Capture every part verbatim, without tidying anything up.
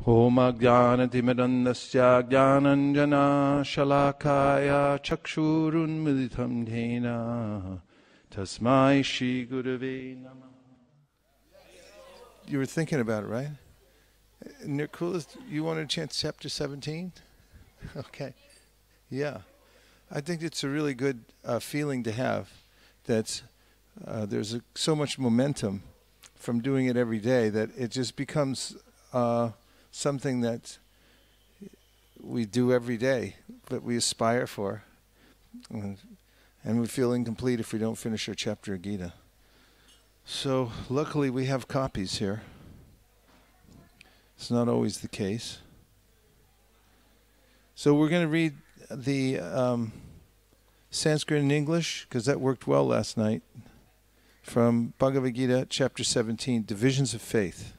Om Ajnanatimidandasya Jnananjana Shalakaya Chakshurun Militam Dhena Tasmai Shri Gurave Namah. You were thinking about it, right? Nicholas, you wanted to chant chapter seventeen? Okay. Yeah. I think it's a really good uh, feeling to have. That uh, there's a, so much momentum from doing it every day that it just becomes uh, something that we do every day, that we aspire for. And, and we feel incomplete if we don't finish our chapter of Gita. So luckily we have copies here. It's not always the case. So we're going to read the um, Sanskrit and English, because that worked well last night, from Bhagavad Gita, chapter seventeen, Divisions of Faith.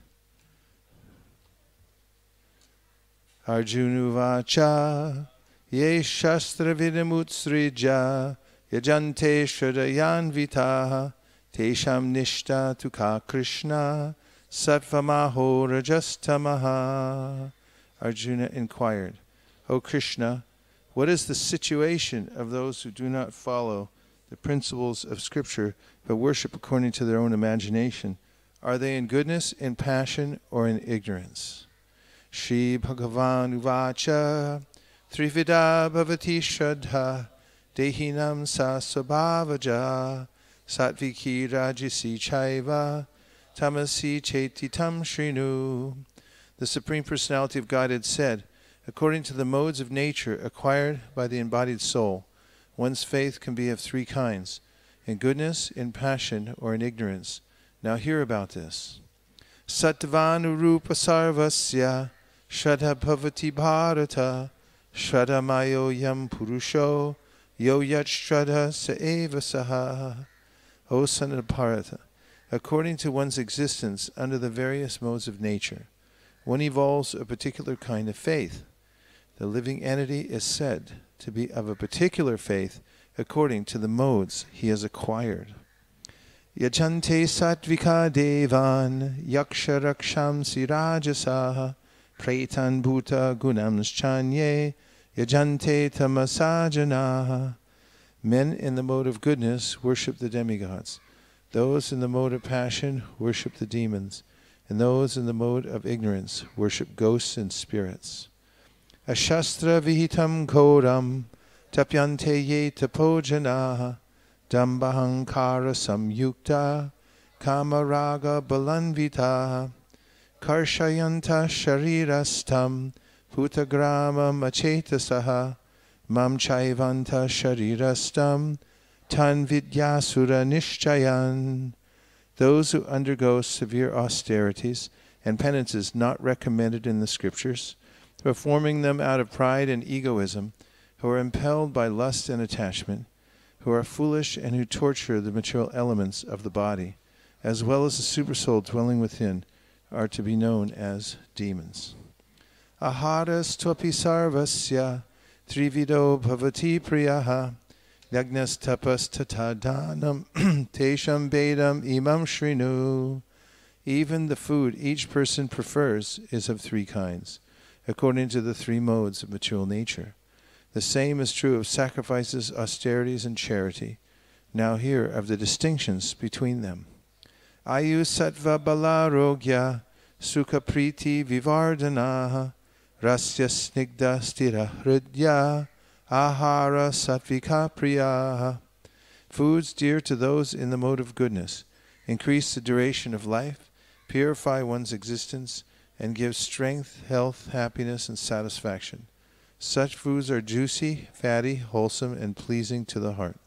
Arjunuvacha ye shastra vidamutsrija yajante shraddhayan vitaha tesham nishta tukha Krishna satvamaho rajastamaha. Arjuna inquired, O Krishna, what is the situation of those who do not follow the principles of Scripture but worship according to their own imagination? Are they in goodness, in passion, or in ignorance? Shri Bhagavan Uvacha Trivida Bhavati Shraddha Dehinam Sa Svabhavaja Satviki Rajasi Chaiva Tamasi Chetitam Shrinu. The Supreme Personality of Godhead said, according to the modes of nature acquired by the embodied soul, one's faith can be of three kinds, in goodness, in passion, or in ignorance. Now hear about this. Sattvanurupa sarvasya Shraddha bhavati bharata Shraddha mayo yam purusho Yo yat shraddha sa eva saha. O son of Bharata, according to one's existence under the various modes of nature, one evolves a particular kind of faith. The living entity is said to be of a particular faith according to the modes he has acquired. Yajante satvika devan yaksha rakshamsi rajasaha pretan bhuta gunamschanye yajante tamasajanaha. Men in the mode of goodness worship the demigods. Those in the mode of passion worship the demons. And those in the mode of ignorance worship ghosts and spirits. Ashastra vihitam ghoram tapyante ye tapojanaha dambahankara samyukta kamaraga balanvita karshayanta sharirastam putagrama machetasaha mam chaivanta sharirastam tan vidyasura nishchayan. Those who undergo severe austerities and penances not recommended in the Scriptures, performing them out of pride and egoism, who are impelled by lust and attachment, who are foolish and who torture the material elements of the body, as well as the supersoul dwelling within, are to be known as demons. Aharas tvapi sarvasya trivido bhavati priyaha yagnas tapas tatadhanam tesham bedam imam shrinu. Even the food each person prefers is of three kinds, according to the three modes of material nature. The same is true of sacrifices, austerities, and charity. Now hear of the distinctions between them. Ayu sattva balarogya sukha priti vivardhanaha rasya snigdha stira hridya ahara sattvika priyaha. Foods dear to those in the mode of goodness increase the duration of life, purify one's existence, and give strength, health, happiness, and satisfaction. Such foods are juicy, fatty, wholesome, and pleasing to the heart.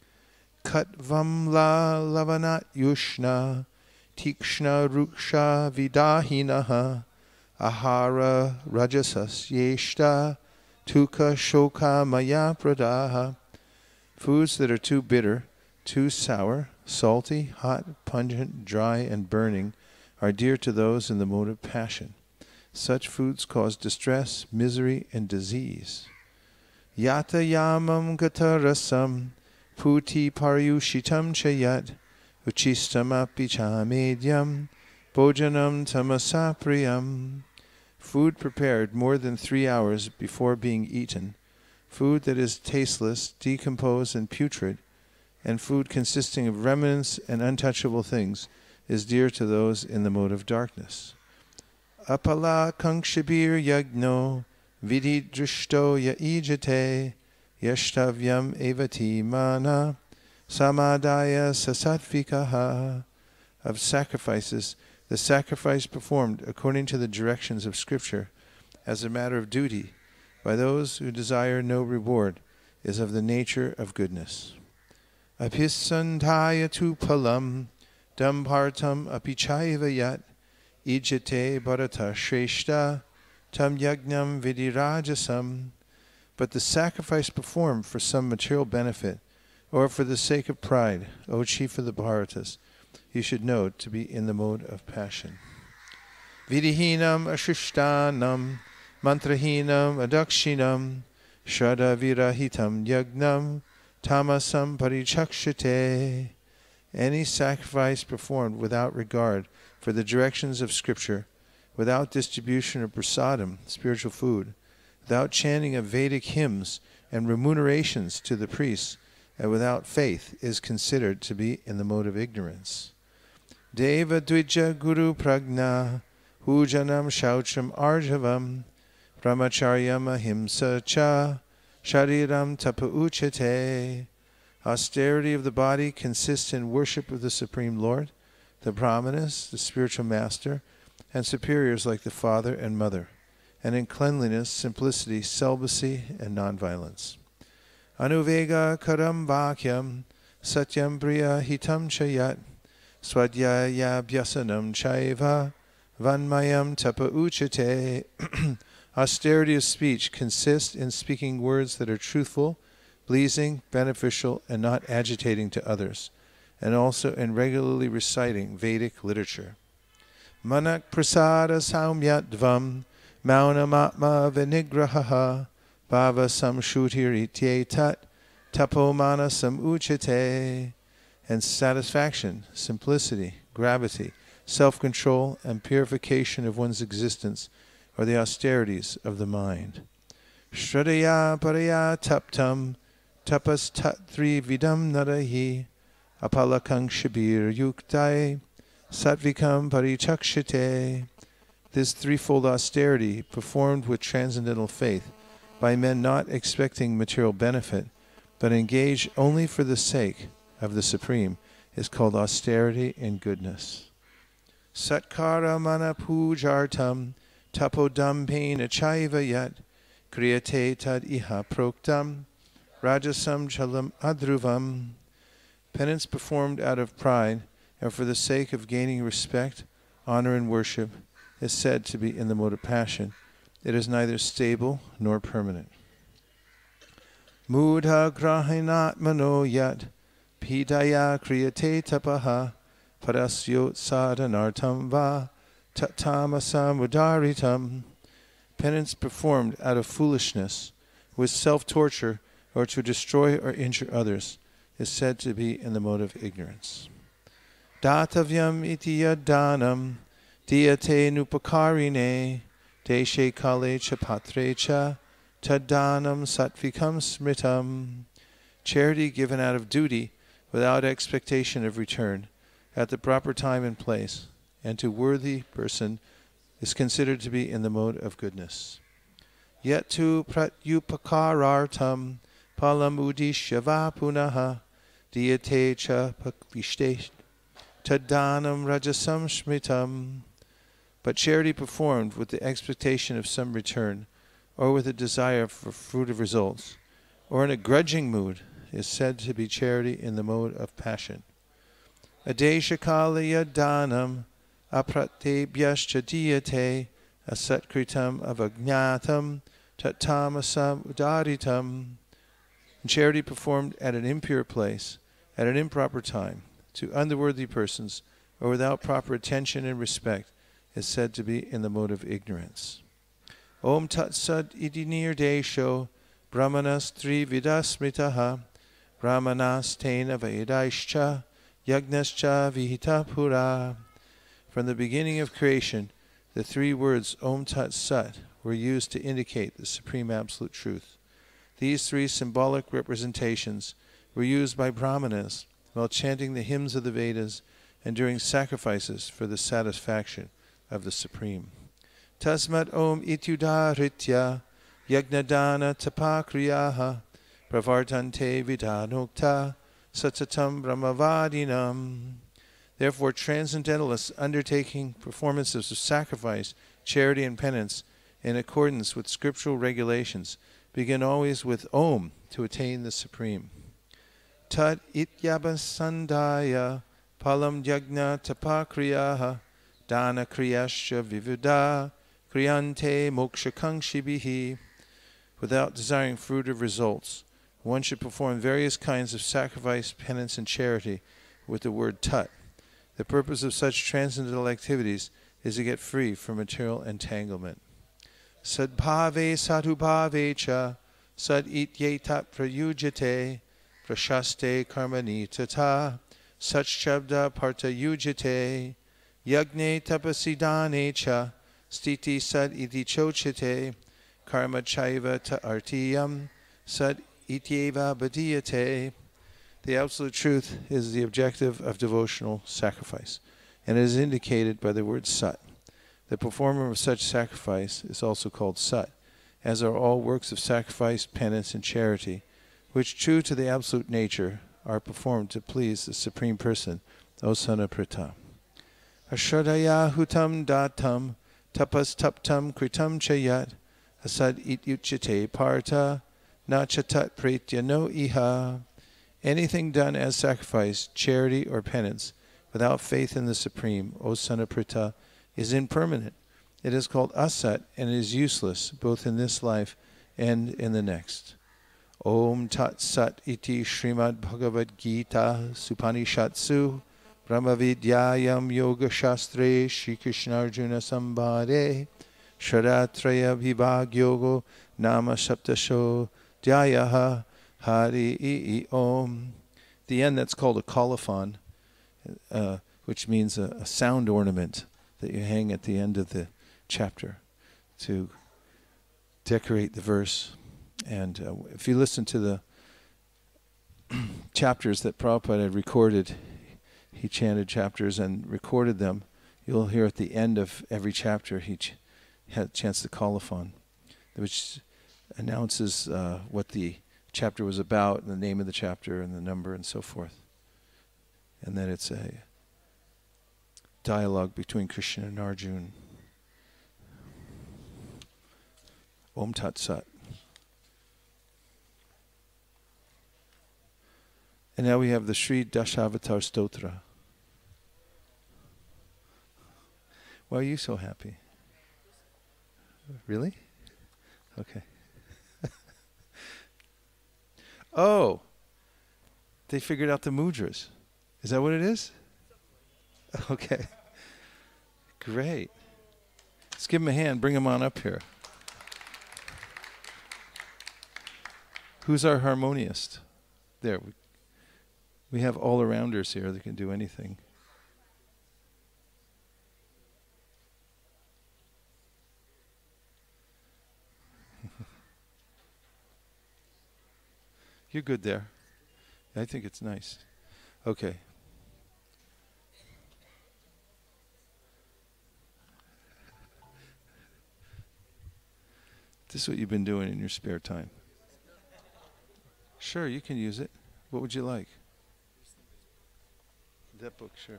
Katvam la lavanat yushna tikshna ruksha vidahinaha ahara rajasas yeshta tuka shoka maya pradaha. Foods that are too bitter, too sour, salty, hot, pungent, dry, and burning are dear to those in the mode of passion. Such foods cause distress, misery, and disease. Yata yamam gatarasam puti paryushitam chayat uchistam api chamedyam bhojanam tamasapriyam. food prepared more than three hours before being eaten, food that is tasteless, decomposed, and putrid, and food consisting of remnants and untouchable things is dear to those in the mode of darkness. Apala kankshibir yagno vidi drishto ya ijate yashtavyam evati mana samadaya sasatvikaha. Of sacrifices, the sacrifice performed according to the directions of Scripture as a matter of duty by those who desire no reward is of the nature of goodness. Apisandhaya tu palam dambhartam apichaiva yat ijate bharata shreshta tam yagnam vidirajasam. But the sacrifice performed for some material benefit or for the sake of pride, O chief of the Bharatas, you should know to be in the mode of passion. Vidihinam ashishtanam mantrahinam adakshinam shraddha virahitam yagnam tamasam parichakshite. Any sacrifice performed without regard for the directions of Scripture, without distribution of prasadam, spiritual food, without chanting of Vedic hymns and remunerations to the priests, and without faith, is considered to be in the mode of ignorance. Deva dvija guru pragna hujanam shaucham arjavam brahmacharyam ahimsa cha shariram tapa uchate. Austerity of the body consists in worship of the Supreme Lord, the brahmanas, the spiritual master, and superiors like the father and mother, and in cleanliness, simplicity, celibacy, and nonviolence. Anuvega karam vakyam satyam priya hitam chayat swadhyaya bhyasanam chaiva vanmayam tapa uchate. Austerity of speech consists in speaking words that are truthful, pleasing, beneficial, and not agitating to others, and also in regularly reciting Vedic literature. Manak prasada saumyatvam maunamatma vinigraha bhava samshutir ityetat tapomana samuchate. And satisfaction, simplicity, gravity, self-control, and purification of one's existence are the austerities of the mind. Shradaya paraya taptam tapas tatri vidam narahi apalakang shabir yuktai satvikam parichakshite. This threefold austerity, performed with transcendental faith by men not expecting material benefit, but engaged only for the sake of the Supreme, is called austerity and goodness. Satkara mana pujartam tapodampena chaiva yat kriyate tad iha proktam rajasam chalam adruvam. Penance performed out of pride and for the sake of gaining respect, honor, and worship is said to be in the mode of passion. It is neither stable nor permanent. Mudha grahinat mano yat pidaya kriyate tapaha parasyot sadhanartam va tattamasam udaritam. Penance performed out of foolishness, with self-torture, or to destroy or injure others, is said to be in the mode of ignorance. Datavyam iti yadanam diyate nupakarine deshe kale cha patre cha tadanam satvikam smritam. Charity given out of duty, without expectation of return, at the proper time and place, and to worthy person, is considered to be in the mode of goodness. Yet tu pratyupakarartam palam udishyava punaha diyate cha pakvishte tadanam rajasam shmitam. But charity performed with the expectation of some return, or with a desire for fruit of results, or in a grudging mood, is said to be charity in the mode of passion. Adeshakaliya danam apratebhyascha diyate asatkritam avagnatam tattamasam udaritam. Charity performed at an impure place, at an improper time, to unworthy persons, or without proper attention and respect, is said to be in the mode of ignorance. Om tat sad iti nirdesho brahmanas tri vidasmritaha brahmanas tena vedaischa yagnascha vihita pura. From the beginning of creation, The three words Om Tat Sat were used to indicate the Supreme Absolute Truth. These three symbolic representations were used by Brahmanas while chanting the hymns of the Vedas and during sacrifices for the satisfaction of the Supreme. Tasmat Om Ityudaritya Yagnadana Tapakriyaha Pravartante Vidanokta Satsatam Brahmavadinam. Therefore, transcendentalists undertaking performances of sacrifice, charity, and penance in accordance with scriptural regulations begin always with Om to attain the Supreme. Tat ityabasandaya palam yagna tapakriyaha dana kriyasya vivuda kriyante mokshakangshibihi. Without desiring fruit of results, one should perform various kinds of sacrifice, penance, and charity with the word Tat. The purpose of such transcendental activities is to get free from material entanglement. Sadbhave sadhubhave cha sad ityetat prayujate prashaste karmani tata satchabda partayujate yagne tapasidane cha stiti sad iti chochite karma chaiva ta artiyam sad ityeva badiyate. The Absolute Truth is the objective of devotional sacrifice, and it is indicated by the word Sat. The performer of such sacrifice is also called Sat, as are all works of sacrifice, penance, and charity, which, true to the absolute nature, are performed to please the Supreme Person, O son of Pritha. Ashradaya hutam datam tapas taptam kritam chayat asad ityuchate parta nachatat pretya no iha. Anything done as sacrifice, charity, or penance without faith in the Supreme, O son of Pritha, is impermanent. It is called asat and is useless both in this life and in the next. Om Tat Sat iti Srimad Bhagavad Gita Supanishatsu Brahmavidyayam Yoga Shastre Shri Krishna Arjuna Sambhade Sharatraya Vibhag Yogo Nama Saptasho Dhyayaha Hari I Om. The end, that's called a colophon, uh, which means a, a sound ornament that you hang at the end of the chapter to decorate the verse. And uh, if you listen to the chapters that Prabhupada had recorded, he chanted chapters and recorded them, you'll hear at the end of every chapter he ch- had chants the colophon, which announces uh, what the chapter was about, and the name of the chapter, and the number, and so forth. And then it's a dialogue between Krishna and Arjuna. Om Tat Sat. And now we have the Sri Dashavatar Stotra. Why are you so happy? Really? Okay. Oh, they figured out the mudras. Is that what it is? Okay. Great. Let's give them a hand. Bring them on up here. Who's our harmoniist? There. We, we have all-arounders here that can do anything. You're good there. I think it's nice. Okay. This is what you've been doing in your spare time. Sure, you can use it. What would you like? That book, sure.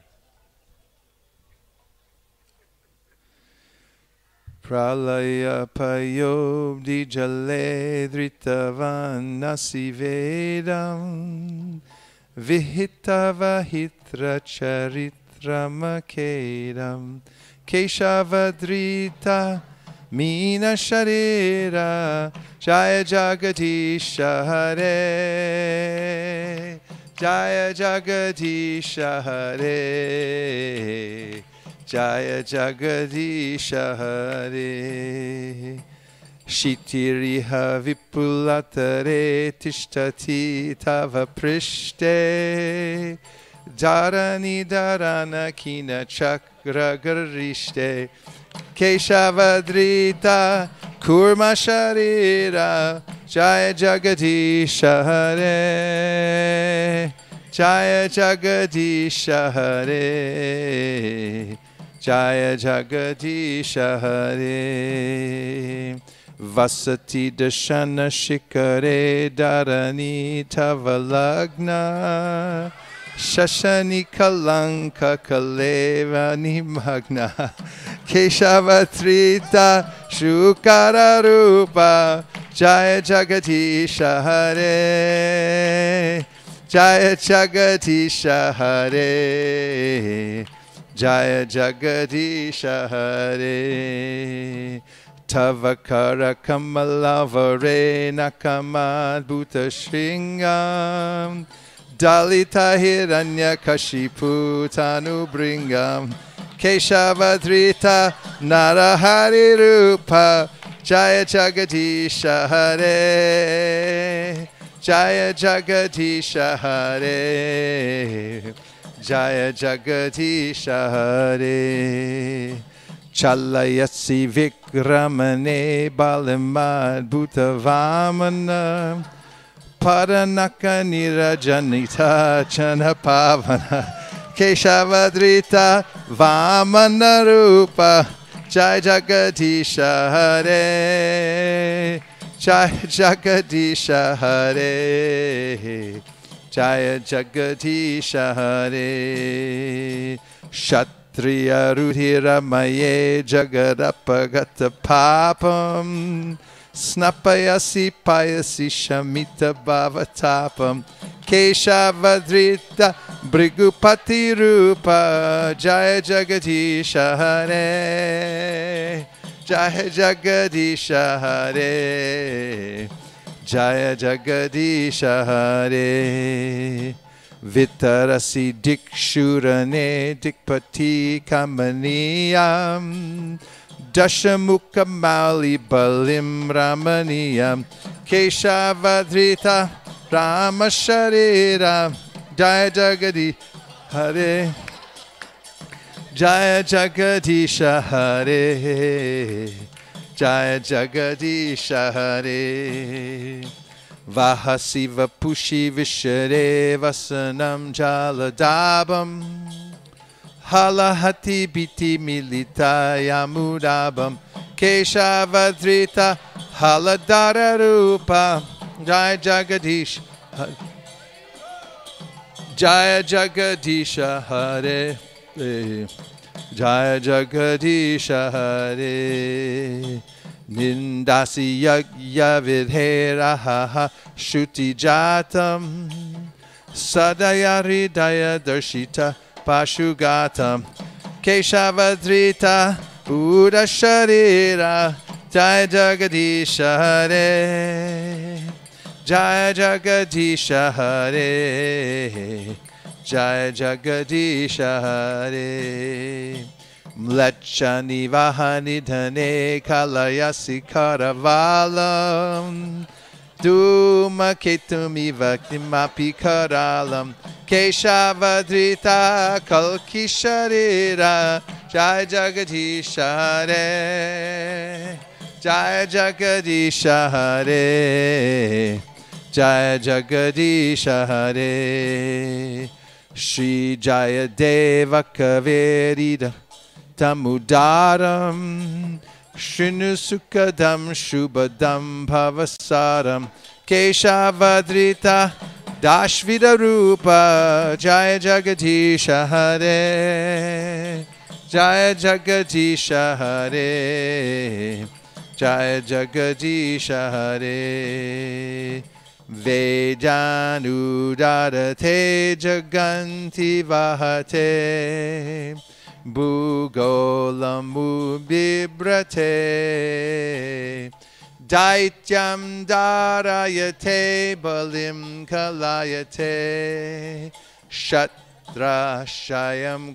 Pralaya payobdi jale dritavan nasi vedam vihitava hitra charitra makedam keshavadrita mina sharira jaya jagadisha hare jaya jagadisha hare Jaya Jagadisha Hare Shitiriha Vipulatare Tishtati Tava Prishte Dharani Dharana Kina Chakra Garishte Keshavadrita Kurma Sharira Jaya Jagadisha Hare Jaya Jagadisha Hare Jaya Jagadisha Hare Vasati Dashana Shikare Dharani Tavalagna Shashani Kalanka Kaleva Nimagna Keshavatrita Shukara Rupa Jaya Jagadisha Hare Jaya Jagadisha Hare Jaya Jagadisha Hare Tavakara Kamalavare Nakamad Bhuta Shringam Dalita Hiranya Kashipu Tanu Bringam Keshavadrita Narahari Rupa Jaya Jagadisha Hare Jaya Jagadisha Hare Jaya Jagadisha Hare Chalayasi Vikramane Balimad Bhuta Vamana Paranaka Nirajanita Chana Pavana Keshavadrita Vamana Rupa Jai Jagadisha Hare Jai Jagadisha Hare Jaya Jagadisha Hare Kshatriya Rudhira Maye Jagadapagata Papam Snapayasi Payasi Shamita Bhavatapam Keshavadrita Brigupati Rupa Jaya Jagadisha Hare Jaya Jagadisha Hare Jaya Jagadisha Hare Vitarasi Dikshurane Dikpati Kamaniyam Dashamukha Mauli Balim Ramaniyam Keshavadrita Rama Sharira Jaya Jagadi Hare Jaya Jagadisha Hare Jaya Jagadisha Hare Vahasiva Pushi Vishare Vasanam Jaladabam Halahati Biti Milita Yamudabam Keshavadrita Haladara Rupa Jaya Jagadish Jaya Jagadisha Hare Jaya Jagadisha Hare Nindasi Yagya Vidhera Haha Shuti Jatam Sadayari Daya Darshita Pashugatam Keshavadrita Buddha Sharira Jaya Jagadisha Hare Jaya Jagadisha Hare Jaya Jagadisha Hare Mlechani Vahani Dhane Kalayasi Karavalam Duma Ketumi Vaktimapi Karalam Keshavadrita Kalki Sharira Jaya Jagadisha Hare Jaya Jagadisha Hare Jaya Jagadisha Hare Shri Jaya Deva Kaverida Tamudaram Shrinu Sukadam Shubhadam Bhavasaram Keshavadrita Dashvida Rupa Jaya Jagadisha Hare Jaya Jagadisha Hare Jaya Jagadisha Hare Vedanudadate Jaganti Vahate Bhugolamu Bibrate Daityam Darayate Balim Kalayate Shatrashayam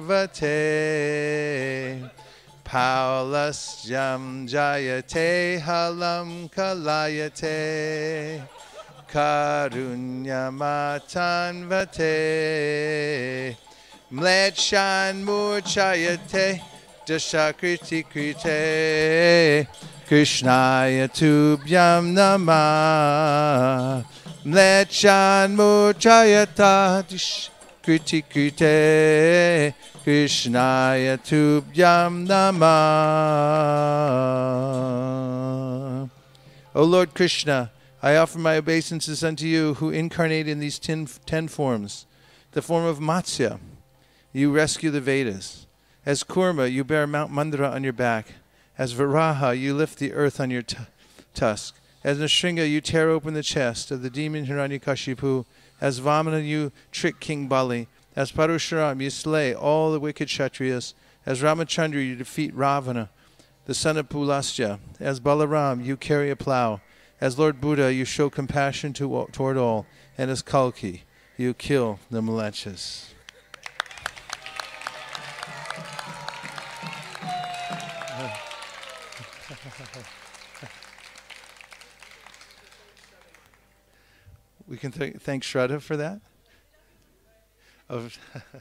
Kurvate Paulasyam Jayate Halam Kalayate Karunyamatanvate Mlechan Murchayate Jashakriti Krite Krishnaya Tubhyam Namah Mlechan Muchayata Kriti Krite Krishnaya Tubhyam Namah. O Lord Krishna, I offer my obeisances unto you who incarnate in these ten, ten forms. The form of Matsya, you rescue the Vedas. As Kurma, you bear Mount Mandara on your back. As Varaha, you lift the earth on your tusk. As Nrsinga, you tear open the chest of the demon Hiranyakashipu. As Vamana, you trick King Bali. As Parashuram, you slay all the wicked Kshatriyas. As Ramachandra, you defeat Ravana, the son of Pulasya. As Balaram, you carry a plow. As Lord Buddha, you show compassion to, toward all. And as Kalki, you kill the Mlechas. We can th thank Shraddha for that. Of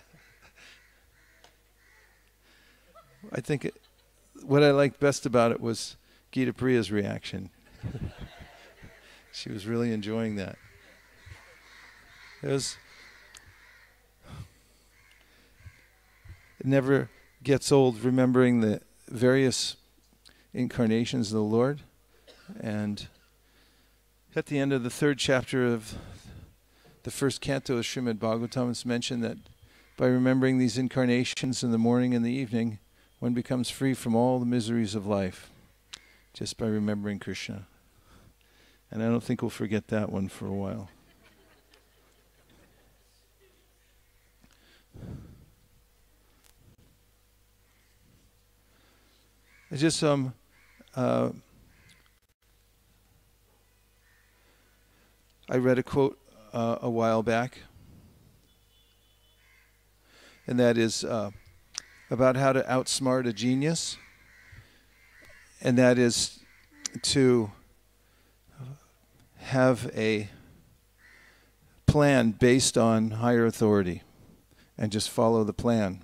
I think it, what I liked best about it was Gita Priya's reaction. She was really enjoying that. It was. It never gets old remembering the various incarnations of the Lord. And at the end of the third chapter of the first canto of Srimad Bhagavatam, it's mentioned that by remembering these incarnations in the morning and the evening, one becomes free from all the miseries of life, just by remembering Krishna. And I don't think we'll forget that one for a while. I just um uh, I read a quote uh, a while back, and that is uh, about how to outsmart a genius, and that is to have a plan based on higher authority and just follow the plan.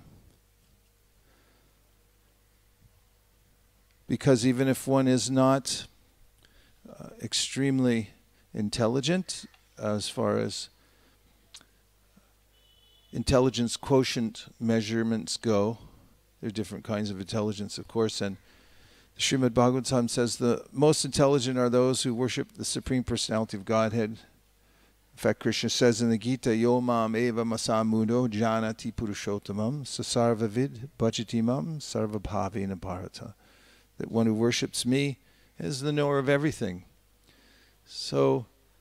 Because even if one is not uh, extremely intelligent, uh, as far as intelligence quotient measurements go, there are different kinds of intelligence, of course, and the Srimad Bhagavatam says the most intelligent are those who worship the Supreme Personality of Godhead. In fact, Krishna says in the Gita, Yo mam eva masamudo janati purushottamam sasarvavid bhajatimam sarvabhavena bharata. That one who worships me is the knower of everything. So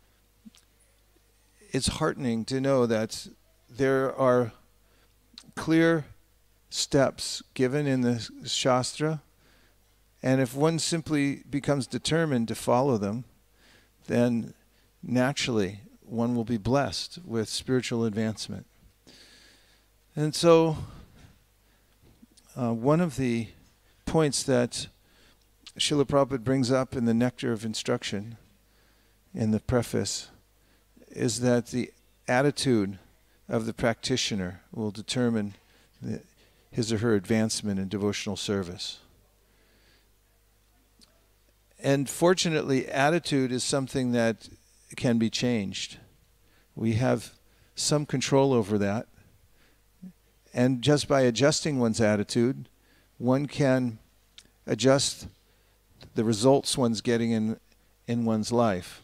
it's heartening to know that there are clear steps given in the Shastra, and if one simply becomes determined to follow them, then naturally one will be blessed with spiritual advancement. And so uh, one of the points that Srila Prabhupada brings up in the Nectar of Instruction, in the preface, is that the attitude of the practitioner will determine the, his or her advancement in devotional service. And fortunately, attitude is something that can be changed. We have some control over that. And just by adjusting one's attitude, one can adjust the results one's getting in in one's life.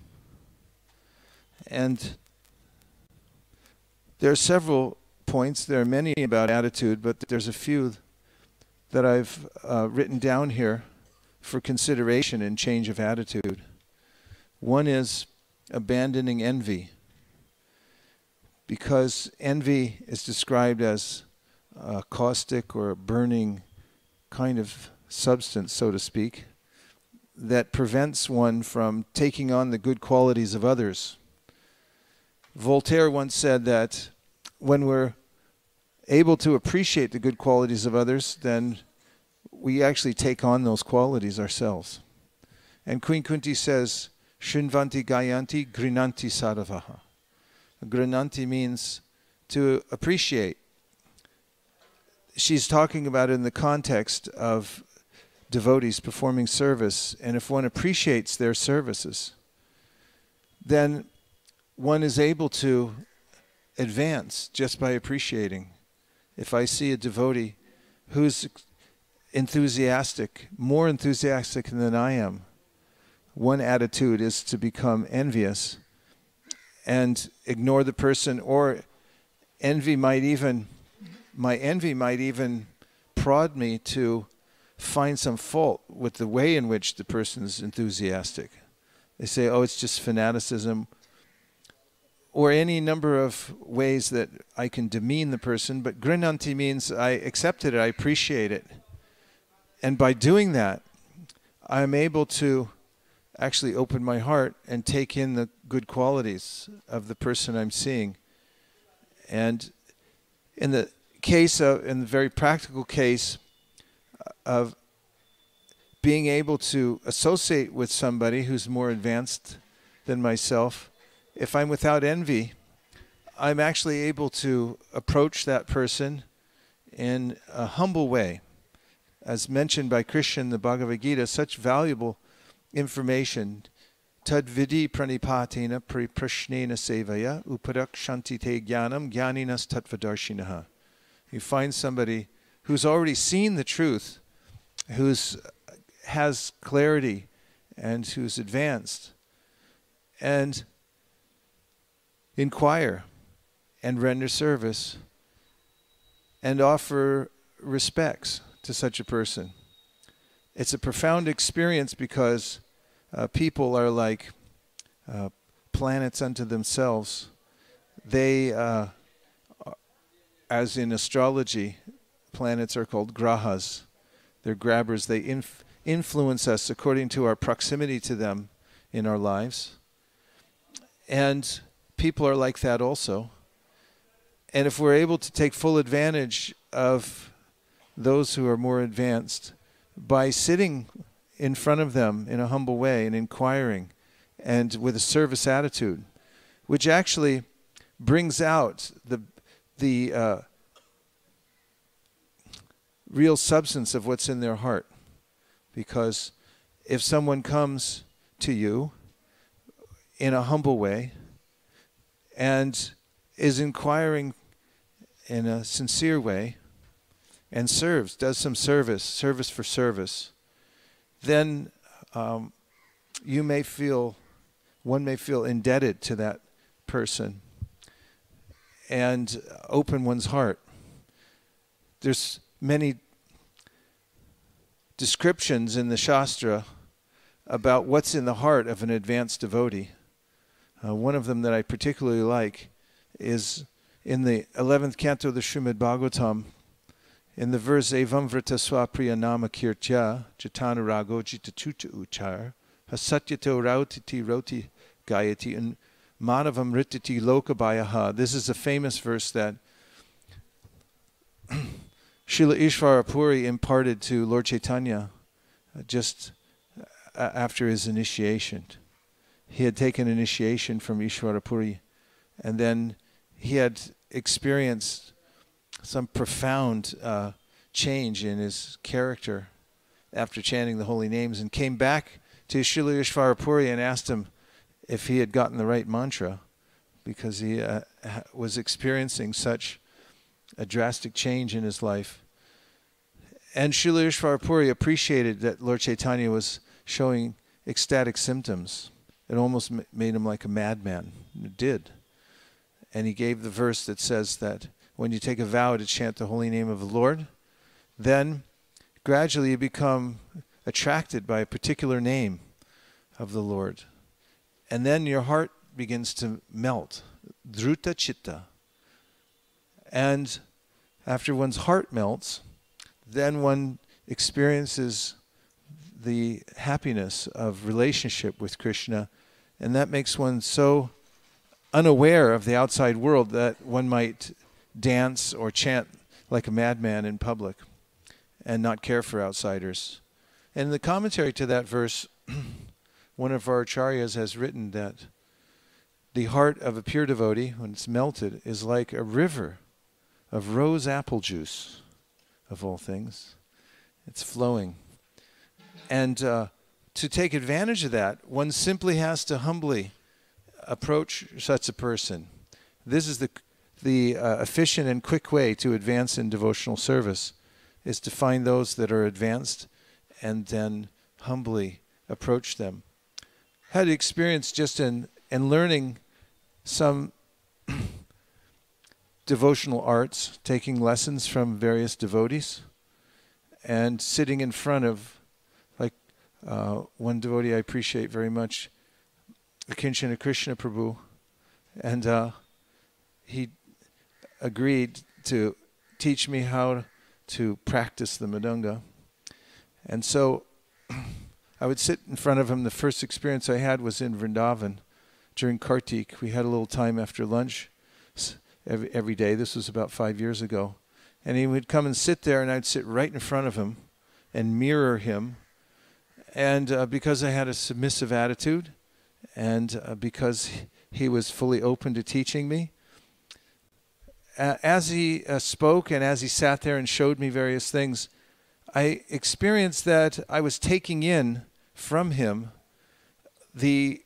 And there are several points. There are many about attitude, but there's a few that I've uh, written down here for consideration in change of attitude. One is abandoning envy, because envy is described as a caustic or a burning kind of substance, so to speak, that prevents one from taking on the good qualities of others. Voltaire once said that when we're able to appreciate the good qualities of others, then we actually take on those qualities ourselves. And Queen Kunti says, Shrinvanti Gayanti Grinanti Saravaha. Grinanti means to appreciate. she's talking about it in the context of devotees performing service, and if one appreciates their services, then one is able to advance just by appreciating. If I see a devotee who's enthusiastic, more enthusiastic than I am, one attitude is to become envious and ignore the person, or envy might even, my envy might even prod me to find some fault with the way in which the person is enthusiastic. They say, oh, it's just fanaticism, or any number of ways that I can demean the person, but grinanti means I accepted it, I appreciate it. And by doing that, I'm able to actually open my heart and take in the good qualities of the person I'm seeing. And in the case of, in the very practical case of being able to associate with somebody who's more advanced than myself, if I'm without envy, I'm actually able to approach that person in a humble way. As mentioned by Krishna in the Bhagavad Gita, such valuable information. Tad vidi pranipatena prashnena sevaya upadakshanti te jnanam jnaninas tattvadarshinaha. You find somebody who's already seen the truth, who's has clarity, and who's advanced, and inquire and render service and offer respects to such a person. It's a profound experience because uh, people are like uh, planets unto themselves. They, uh, as in astrology, planets are called grahas. They're grabbers. They inf influence us according to our proximity to them in our lives. And people are like that also. And if we're able to take full advantage of those who are more advanced by sitting in front of them in a humble way and inquiring and with a service attitude, which actually brings out the, the uh, real substance of what's in their heart. Because if someone comes to you in a humble way and is inquiring in a sincere way and serves, does some service, service for service, then um, you may feel, one may feel indebted to that person and open one's heart. There's many descriptions in the Shastra about what's in the heart of an advanced devotee. Uh, one of them that I particularly like is in the eleventh canto of the Srimad Bhagavatam, in the verse Evam vrita swapriya nama kirtya jatana rago jitatuta uchar hasatyato rautiti roti gayati and manavam rititi lokabayaha. This is a famous verse that Srila Ishvara Puri imparted to Lord Chaitanya uh, just uh, after his initiation. He had taken initiation from Ishvara Puri, and then he had experienced some profound uh, change in his character after chanting the holy names, and came back to Srila Ishvara Puri and asked him if he had gotten the right mantra, because he uh, was experiencing such a drastic change in his life. And Srila Ishvara Puri appreciated that Lord Chaitanya was showing ecstatic symptoms. It almost made him like a madman. It did. And he gave the verse that says that when you take a vow to chant the holy name of the Lord, then gradually you become attracted by a particular name of the Lord. And then your heart begins to melt. Dhruta chitta. And after one's heart melts, then one experiences the happiness of relationship with Krishna, and that makes one so unaware of the outside world that one might dance or chant like a madman in public and not care for outsiders. And in the commentary to that verse, one of our acharyas has written that the heart of a pure devotee, when it's melted, is like a river of rose apple juice. of all things. It's flowing. And uh, to take advantage of that, one simply has to humbly approach such a person. This is the, the uh, efficient and quick way to advance in devotional service, is to find those that are advanced and then humbly approach them. Had experience just in, in learning some devotional arts, taking lessons from various devotees, and sitting in front of, like uh, one devotee I appreciate very much, Akinchana Krishna Prabhu, and uh, he agreed to teach me how to practice the Mridanga. And so I would sit in front of him. The first experience I had was in Vrindavan during Kartik. We had a little time after lunch every, every day. This was about five years ago. And he would come and sit there, and I'd sit right in front of him and mirror him. And uh, because I had a submissive attitude, and uh, because he was fully open to teaching me, uh, as he uh, spoke and as he sat there and showed me various things, I experienced that I was taking in from him the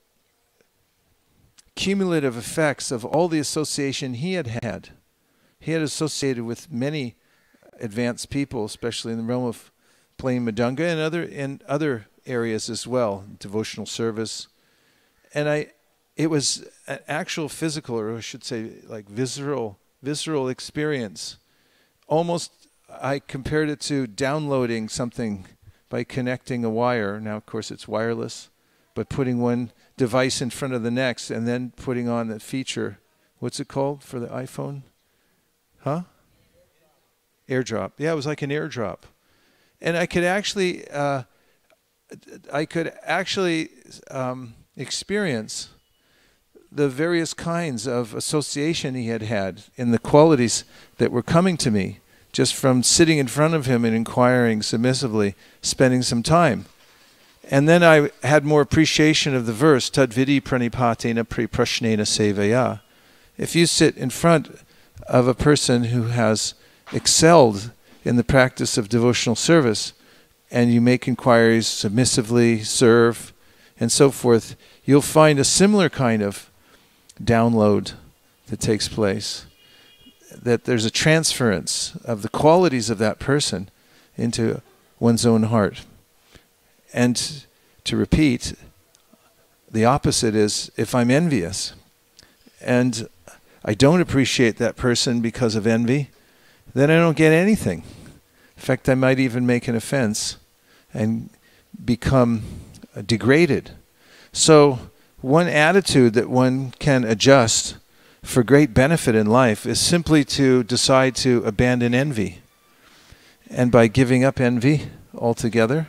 cumulative effects of all the association he had had. He had associated with many advanced people, especially in the realm of playing Mridanga and other in other areas as well, devotional service. And I, it was an actual physical, or I should say, like visceral, visceral experience. Almost, I compared it to downloading something by connecting a wire. Now, of course, it's wireless, but putting one device in front of the next and then putting on that feature. What's it called for the iPhone? Huh? AirDrop. Yeah, it was like an AirDrop. And I could actually, uh, I could actually um, experience the various kinds of association he had had in the qualities that were coming to me just from sitting in front of him and inquiring submissively, spending some time. And then I had more appreciation of the verse, Tadvidi pranipatena priprashnena sevaya. If you sit in front of a person who has excelled in the practice of devotional service, and you make inquiries, submissively serve, and so forth, you'll find a similar kind of download that takes place, that there's a transference of the qualities of that person into one's own heart. And to repeat, the opposite is if I'm envious and I don't appreciate that person because of envy, then I don't get anything. In fact, I might even make an offense and become degraded. So one attitude that one can adjust for great benefit in life is simply to decide to abandon envy. And by giving up envy altogether,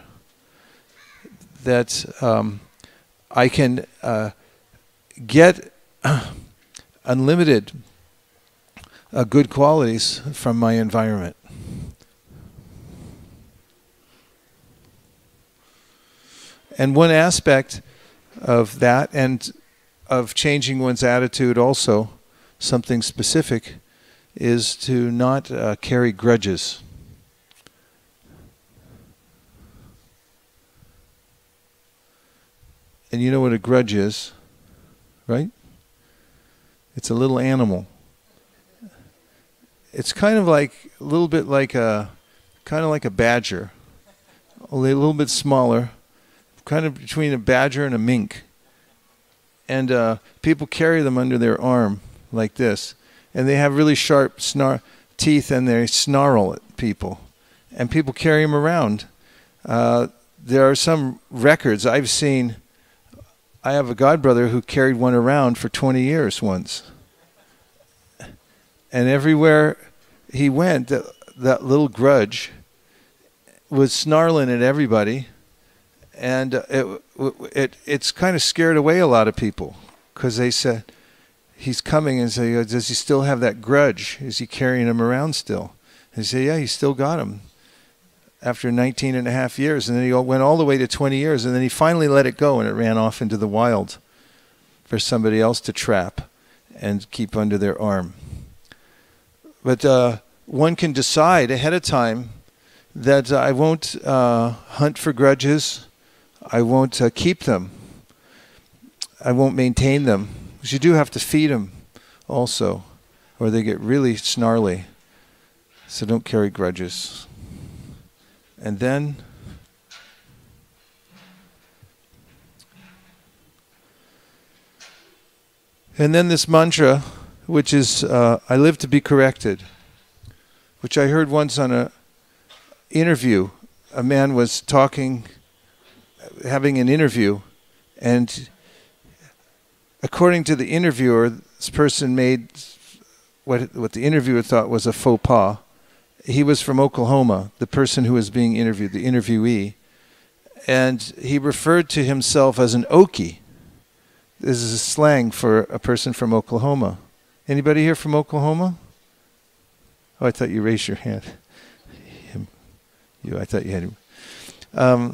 that um, I can uh, get unlimited uh, good qualities from my environment. And one aspect of that, and of changing one's attitude also, something specific, is to not uh, carry grudges. And you know what a grudge is, right? It's a little animal. It's kind of like, a little bit like a, kind of like a badger, only a little bit smaller, kind of between a badger and a mink. And uh, people carry them under their arm like this. And they have really sharp snar teeth, and they snarl at people. And people carry them around. Uh, there are some records I've seen. I have a godbrother who carried one around for twenty years once. And everywhere he went, that, that little grudge was snarling at everybody. And it, it, it's kind of scared away a lot of people, because they said, he's coming, and say, does he still have that grudge? Is he carrying him around still? And they say, yeah, he still got him after nineteen and a half years. And then he went all the way to twenty years, and then he finally let it go, and it ran off into the wild for somebody else to trap and keep under their arm. But uh, one can decide ahead of time that I won't uh, hunt for grudges, I won't uh, keep them, I won't maintain them. Because you do have to feed them also, or they get really snarly. So don't carry grudges. And then and then this mantra, which is uh, I live to be corrected, which I heard once on a interview. A man was talking, having an interview, and according to the interviewer, this person made what what the interviewer thought was a faux pas. He was from Oklahoma, the person who was being interviewed, the interviewee, and he referred to himself as an Okie. This is a slang for a person from Oklahoma. Anybody here from Oklahoma? Oh, I thought you raised your hand. Him. You, I thought you had him. Um,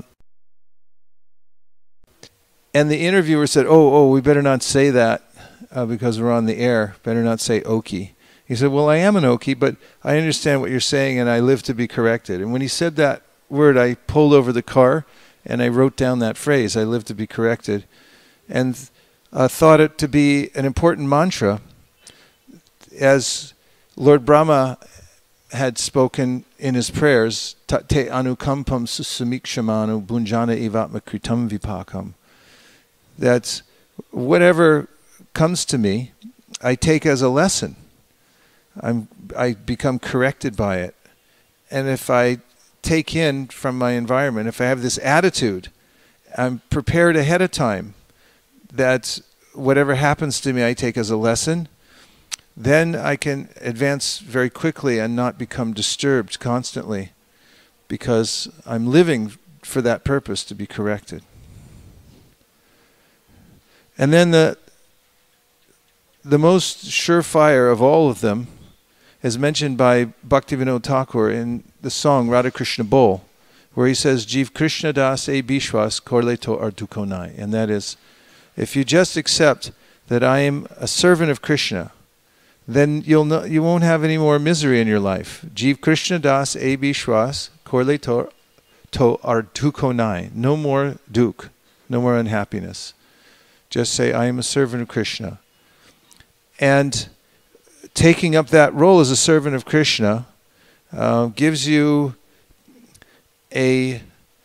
and the interviewer said, oh, oh, we better not say that uh, because we're on the air. Better not say Okie. He said, well, I am an Okie, but I understand what you're saying, and I live to be corrected. And when he said that word, I pulled over the car, and I wrote down that phrase, I live to be corrected, and uh, thought it to be an important mantra. As Lord Brahma had spoken in his prayers, Tate anukampam susamikshamaну bunjana evatma kritam vipakam, that whatever comes to me, I take as a lesson. I'm, I become corrected by it. And if I take in from my environment, if I have this attitude, I'm prepared ahead of time that whatever happens to me I take as a lesson, then I can advance very quickly and not become disturbed constantly, because I'm living for that purpose, to be corrected. And then the, the most surefire of all of them, as mentioned by Bhaktivinoda Thakur in the song Radha Krishna Bol, where he says, Jiv Krishna Das e Bishwas Korle to Ardukonai. And that is, if you just accept that I am a servant of Krishna, then you'll no, you won't have any more misery in your life. Jiv Krishna Das e Bishwas Korle to, to Ardukonai. No more duk, no more unhappiness. Just say, I am a servant of Krishna. And taking up that role as a servant of Krishna uh, gives you a,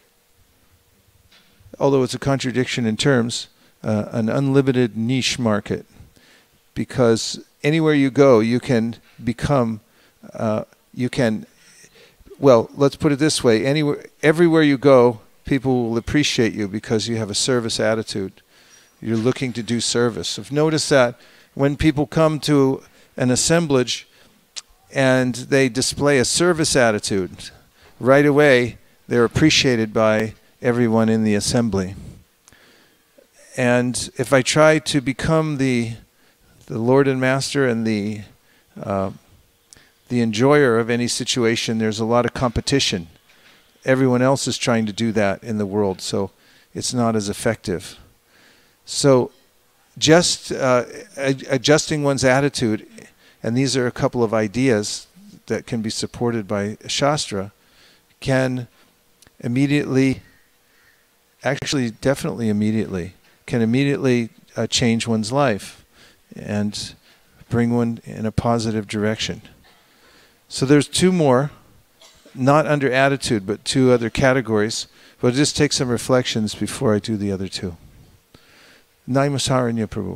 although it's a contradiction in terms, uh, an unlimited niche market. Because anywhere you go, you can become, uh, you can, well, let's put it this way, anywhere, everywhere you go, people will appreciate you because you have a service attitude. You're looking to do service. I've noticed that when people come to an assemblage and they display a service attitude, right away they're appreciated by everyone in the assembly. And if I try to become the the Lord and Master and the uh, the enjoyer of any situation, there's a lot of competition. Everyone else is trying to do that in the world, so it's not as effective. So just uh, adjusting one's attitude, and these are a couple of ideas that can be supported by Shastra, can immediately, actually definitely immediately, can immediately uh, change one's life and bring one in a positive direction. So there's two more, not under attitude, but two other categories. But I'll just take some reflections before I do the other two. Namaskar Prabhu.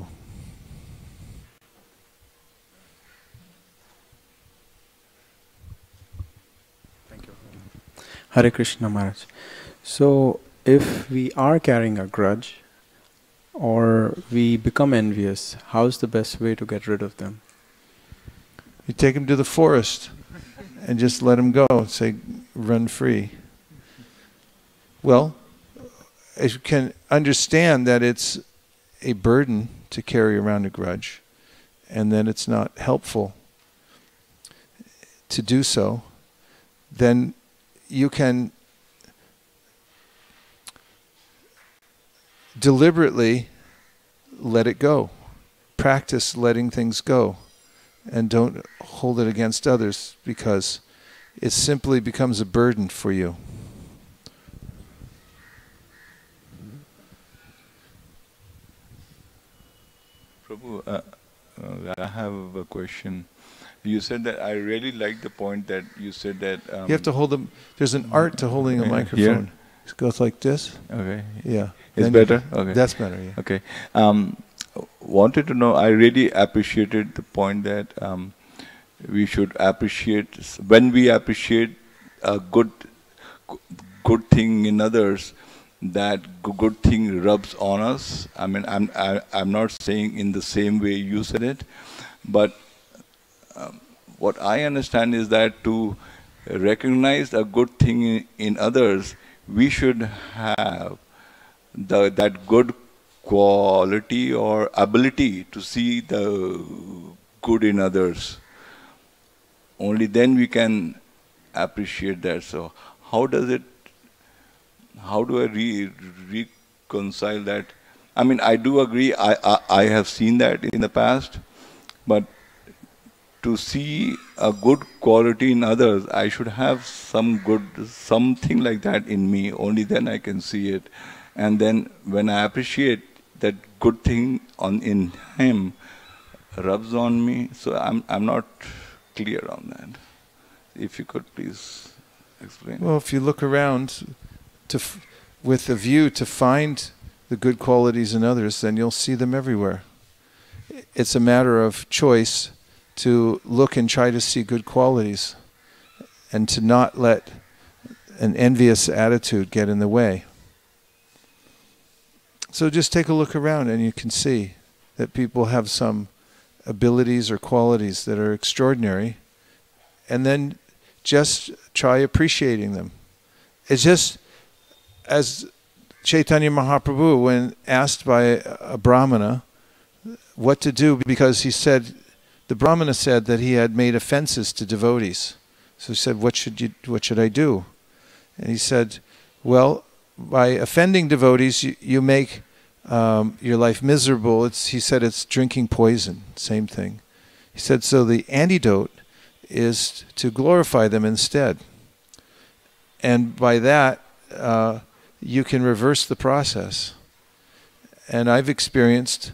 Thank you. Hare Krishna Maharaj. So if we are carrying a grudge or we become envious, how's the best way to get rid of them? You take them to the forest and just let them go and say, run free. Well, you can understand that it's a burden to carry around a grudge and that it's not helpful to do so, then you can deliberately let it go. Practice letting things go and don't hold it against others, because it simply becomes a burden for you. Prabhu, uh, uh, I have a question. You said that, I really like the point that you said that... Um, you have to hold them. There's an art to holding a microphone. Here? It goes like this. Okay. Yeah. It's Then better? you, Okay. That's better, yeah. Okay. Um, wanted to know, I really appreciated the point that um, we should appreciate, when we appreciate a good, good thing in others, that good thing rubs on us. I mean, I'm, I, I'm not saying in the same way you said it, but um, what I understand is that to recognize a good thing in, in others, we should have the, that good quality or ability to see the good in others. Only then we can appreciate that. So how does it, how do I re reconcile that? I mean, I do agree, I, I, I have seen that in the past, but to see a good quality in others, I should have some good, something like that in me. Only then I can see it. And then when I appreciate that good thing on in him, rubs on me. So I'm, I'm not clear on that. If you could please explain. Well, if you look around to f with a view to find the good qualities in others, then you'll see them everywhere. It's a matter of choice to look and try to see good qualities and to not let an envious attitude get in the way. So just take a look around and you can see that people have some abilities or qualities that are extraordinary, and then just try appreciating them. It's just as Chaitanya Mahaprabhu, when asked by a Brahmana what to do, because he said, the Brahmana said that he had made offenses to devotees. So he said, what should you, what should I do? And he said, well, by offending devotees, you, you make um, your life miserable. It's, he said it's drinking poison, same thing. He said, so the antidote is to glorify them instead. And by that, uh, you can reverse the process. And I've experienced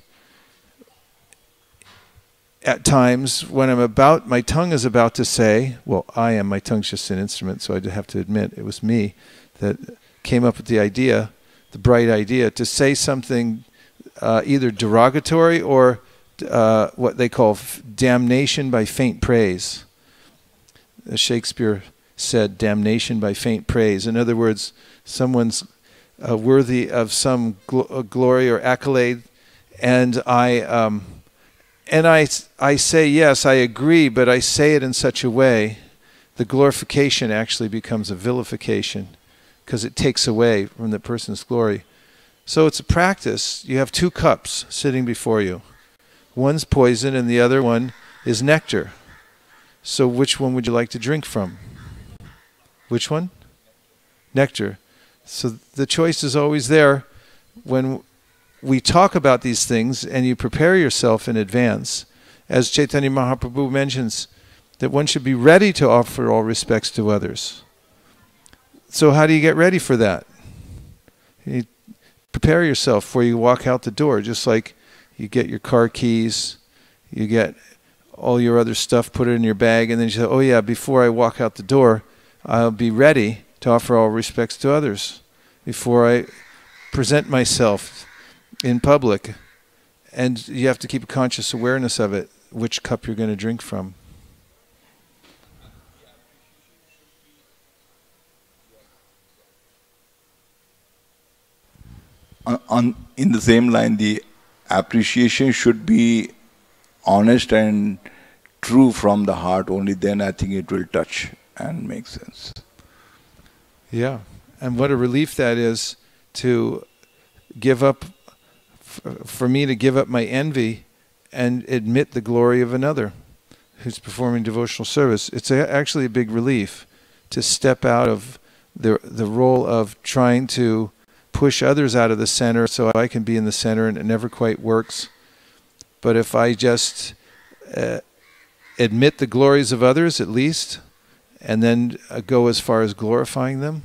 at times when I'm about, my tongue is about to say, well, I am, my tongue's just an instrument, so I have to admit it was me that came up with the idea, the bright idea, to say something uh, either derogatory or uh, what they call f damnation by faint praise. As Shakespeare said, damnation by faint praise. In other words, someone's uh, worthy of some gl uh, glory or accolade, and I... Um, And I, I say, yes, I agree, but I say it in such a way, the glorification actually becomes a vilification because it takes away from the person's glory. So it's a practice. You have two cups sitting before you. One's poison and the other one is nectar. So which one would you like to drink from? Which one? Nectar. So the choice is always there. When we talk about these things and you prepare yourself in advance, as Chaitanya Mahaprabhu mentions, that one should be ready to offer all respects to others. So how do you get ready for that? You prepare yourself before you walk out the door, just like you get your car keys, you get all your other stuff, put it in your bag, and then you say, oh yeah, before I walk out the door, I'll be ready to offer all respects to others before I present myself in public. And you have to keep a conscious awareness of it, which cup you're going to drink from. On, on in the same line, the appreciation should be honest and true from the heart. Only then I think it will touch and make sense. Yeah, and what a relief that is to give up, for me to give up my envy and admit the glory of another who's performing devotional service. It's a, actually a big relief to step out of the, the role of trying to push others out of the center so I can be in the center, and it never quite works. But if I just uh, admit the glories of others at least, and then uh, go as far as glorifying them,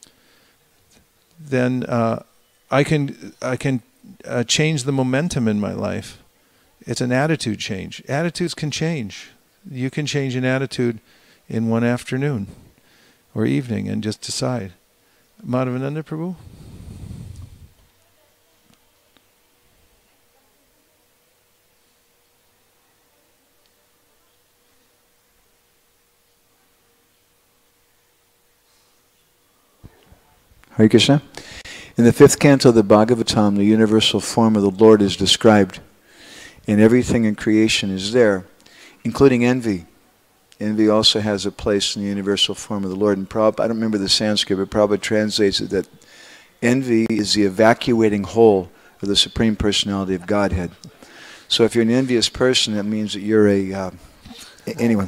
then uh, I can I can uh, change the momentum in my life. It's an attitude change. Attitudes can change. You can change an attitude in one afternoon or evening and just decide. Madhavananda Prabhu? Hare Krishna. In the fifth canto of the Bhagavatam, the universal form of the Lord is described, and everything in creation is there, including envy. Envy also has a place in the universal form of the Lord. And Prabhupada, I don't remember the Sanskrit, but Prabhupada translates it that envy is the evacuating hole of the Supreme Personality of Godhead. So if you're an envious person, that means that you're a... Uh, anyway.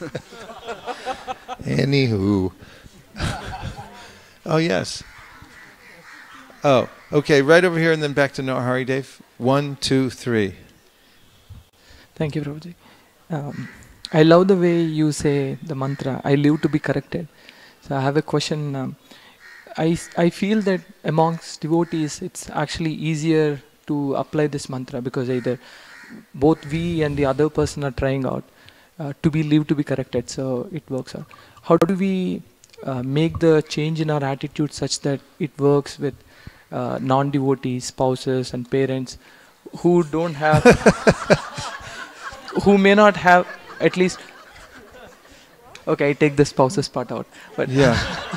Anywho. Oh, yes. Oh, okay, right over here and then back to Narahari Dev. One, two, three. Thank you, Prabhuji. Um, I love the way you say the mantra, I live to be corrected. So I have a question. Um, I, I feel that amongst devotees, it's actually easier to apply this mantra because either both we and the other person are trying out uh, to be live to be corrected, so it works out. How do we uh, make the change in our attitude such that it works with uh, non-devotees, spouses and parents who don't have, who may not have at least, okay, I take the spouses part out. But yeah.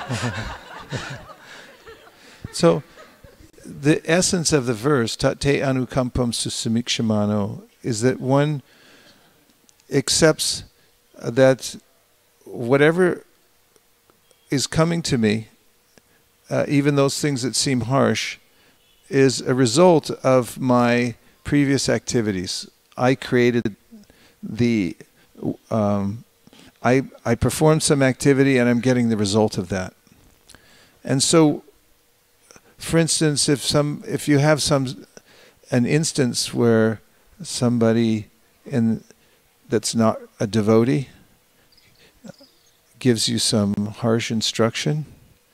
So, the essence of the verse, tate anukampam susamikshamano, is that one accepts that whatever is coming to me, uh, even those things that seem harsh, is a result of my previous activities. I created the, um, I, I performed some activity and I'm getting the result of that. And so, for instance, if some, if you have some, an instance where somebody in, that's not a devotee gives you some harsh instruction,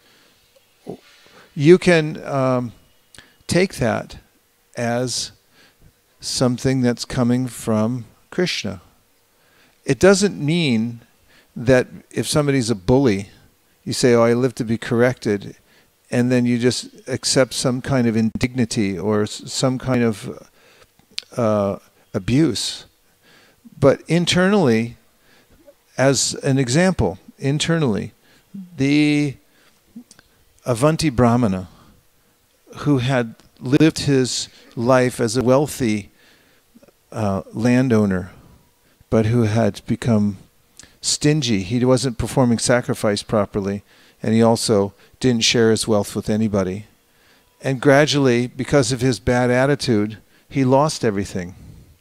you can um, take that as something that's coming from Krishna. It doesn't mean that if somebody's a bully, you say, oh, I live to be corrected, and then you just accept some kind of indignity or some kind of uh, abuse. But internally, as an example, internally, the Avanti Brahmana, who had lived his life as a wealthy uh, landowner, but who had become stingy. He wasn't performing sacrifice properly, and he also didn't share his wealth with anybody. And gradually, because of his bad attitude, he lost everything.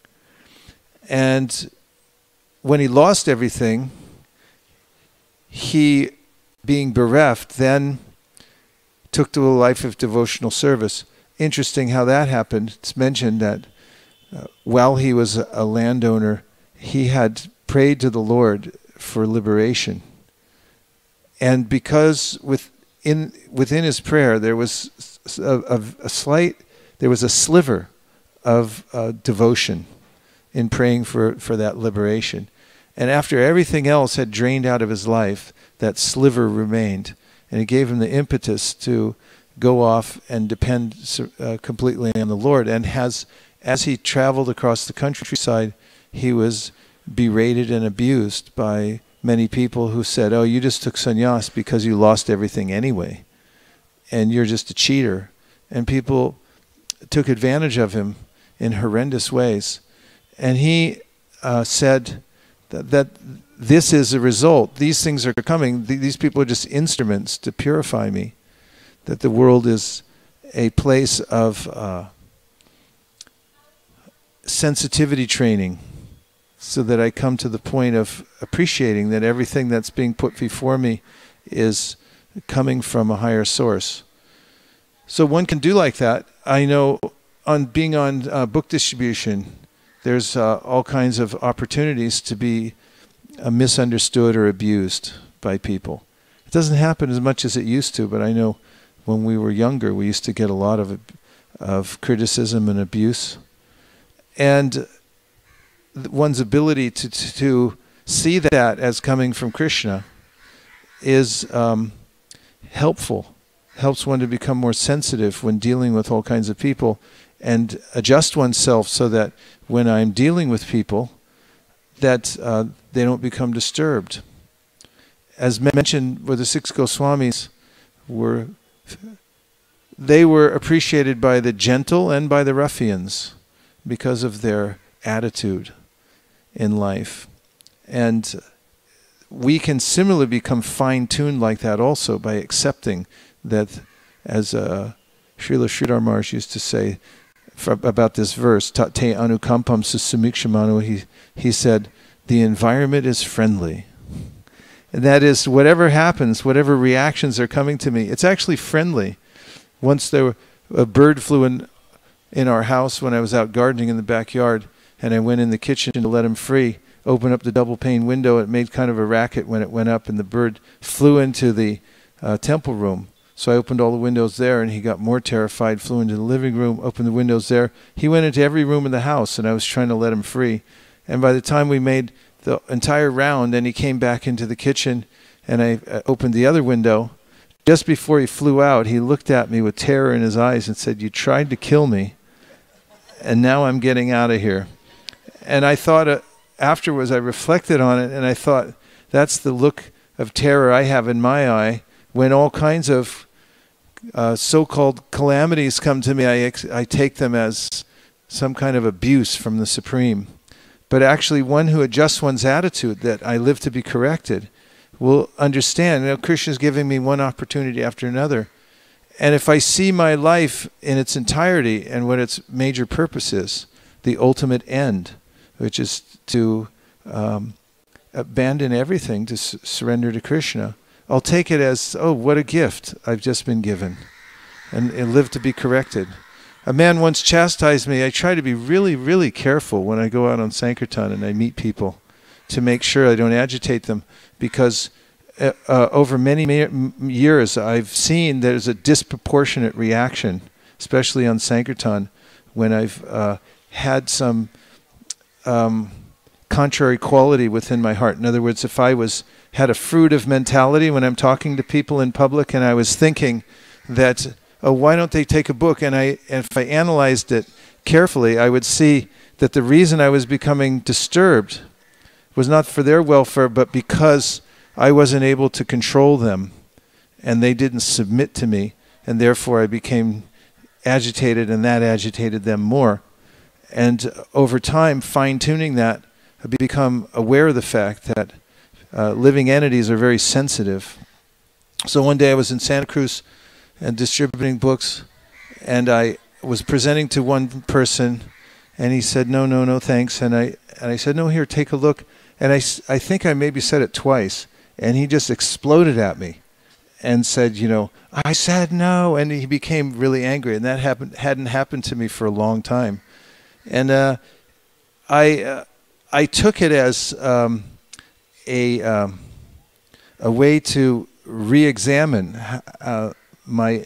And when he lost everything, he, being bereft, then took to a life of devotional service. Interesting how that happened. It's mentioned that uh, while he was a, a landowner, he had prayed to the Lord for liberation. And because within, within his prayer there was a, a, a slight, there was a sliver of uh, devotion in praying for, for that liberation. And after everything else had drained out of his life, that sliver remained. And it gave him the impetus to go off and depend uh, completely on the Lord. And has, as he traveled across the countryside, he was berated and abused by many people who said, oh, you just took sannyas because you lost everything anyway, and you're just a cheater. And people took advantage of him in horrendous ways. And he uh, said that, that this is a result. These things are coming. Th these people are just instruments to purify me. That the world is a place of uh, sensitivity training, so that I come to the point of appreciating that everything that's being put before me is coming from a higher source. So one can do like that. I know on being on uh, book distribution, there's uh, all kinds of opportunities to be uh, misunderstood or abused by people. It doesn't happen as much as it used to, but I know when we were younger, we used to get a lot of of criticism and abuse. And one's ability to, to, to see that as coming from Krishna is um, helpful, helps one to become more sensitive when dealing with all kinds of people and adjust oneself so that when I'm dealing with people, that uh, they don't become disturbed. As mentioned, where the six Goswamis were, they were appreciated by the gentle and by the ruffians because of their attitude in life. And we can similarly become fine-tuned like that also by accepting that, as uh, Srila Sridhar Maharaj used to say for, about this verse, Tat te anukampam susamikshamanu, he, he said, the environment is friendly. And that is, whatever happens, whatever reactions are coming to me, it's actually friendly. Once there were, a bird flew in, in our house when I was out gardening in the backyard, and I went in the kitchen to let him free, opened up the double pane window. It made kind of a racket when it went up, and the bird flew into the uh, temple room. So I opened all the windows there, and he got more terrified, flew into the living room, opened the windows there. He went into every room in the house, and I was trying to let him free. And by the time we made the entire round, and he came back into the kitchen, and I uh, opened the other window, just before he flew out, he looked at me with terror in his eyes and said, "You tried to kill me, and now I'm getting out of here." And I thought, uh, afterwards, I reflected on it, and I thought, that's the look of terror I have in my eye when all kinds of uh, so-called calamities come to me. I, ex I take them as some kind of abuse from the Supreme. But actually, one who adjusts one's attitude, that I live to be corrected, will understand. You know, Krishna's giving me one opportunity after another. And if I see my life in its entirety and what its major purpose is, the ultimate end, which is to um, abandon everything, to s surrender to Krishna, I'll take it as, oh, what a gift I've just been given, and, and live to be corrected. A man once chastised me. I try to be really, really careful when I go out on Sankirtan and I meet people to make sure I don't agitate them, because uh, uh, over many years I've seen there's a disproportionate reaction, especially on Sankirtan, when I've uh, had some um, contrary quality within my heart. In other words, if I was had a fruitive mentality when I'm talking to people in public, and I was thinking that, oh, why don't they take a book? And I, if I analyzed it carefully, I would see that the reason I was becoming disturbed was not for their welfare, but because I wasn't able to control them, and they didn't submit to me, and therefore I became agitated, and that agitated them more. And over time, fine-tuning that, I've become aware of the fact that uh, living entities are very sensitive. So one day I was in Santa Cruz and distributing books, and I was presenting to one person, and he said, no, no, no, thanks. And I, and I said, no, here, take a look. And I, I think I maybe said it twice, and he just exploded at me and said, you know, I said no, and he became really angry, and that happened, hadn't happened to me for a long time. And uh, I, uh, I took it as um, a, um, a way to re-examine uh, my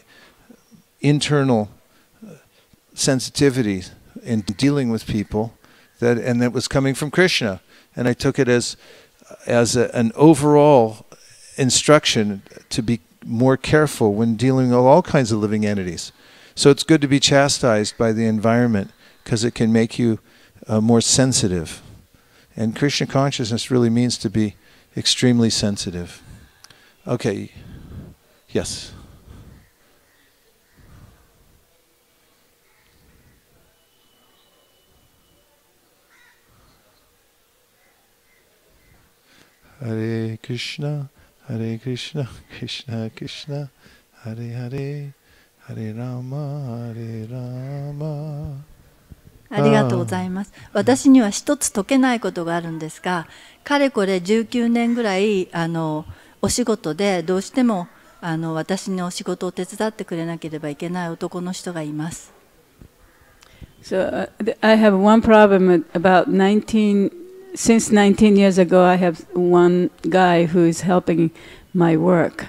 internal sensitivity in dealing with people, that, and that was coming from Krishna. And I took it as, as a, an overall instruction to be more careful when dealing with all kinds of living entities. So it's good to be chastised by the environment, because it can make you uh, more sensitive. And Krishna consciousness really means to be extremely sensitive. Okay, yes. Hare Krishna, Hare Krishna, Krishna Krishna, Hare Hare, Hare Rama, Hare Rama. ありがとうございます。私には一つ解けないことがあるんですが、かれこれじゅうきゅうねんぐらいあのお仕事でどうしてもあの私の仕事を手伝ってくれなければいけない男の人がいます。 So uh, I have one problem about nineteen since nineteen years ago, I have one guy who is helping my work.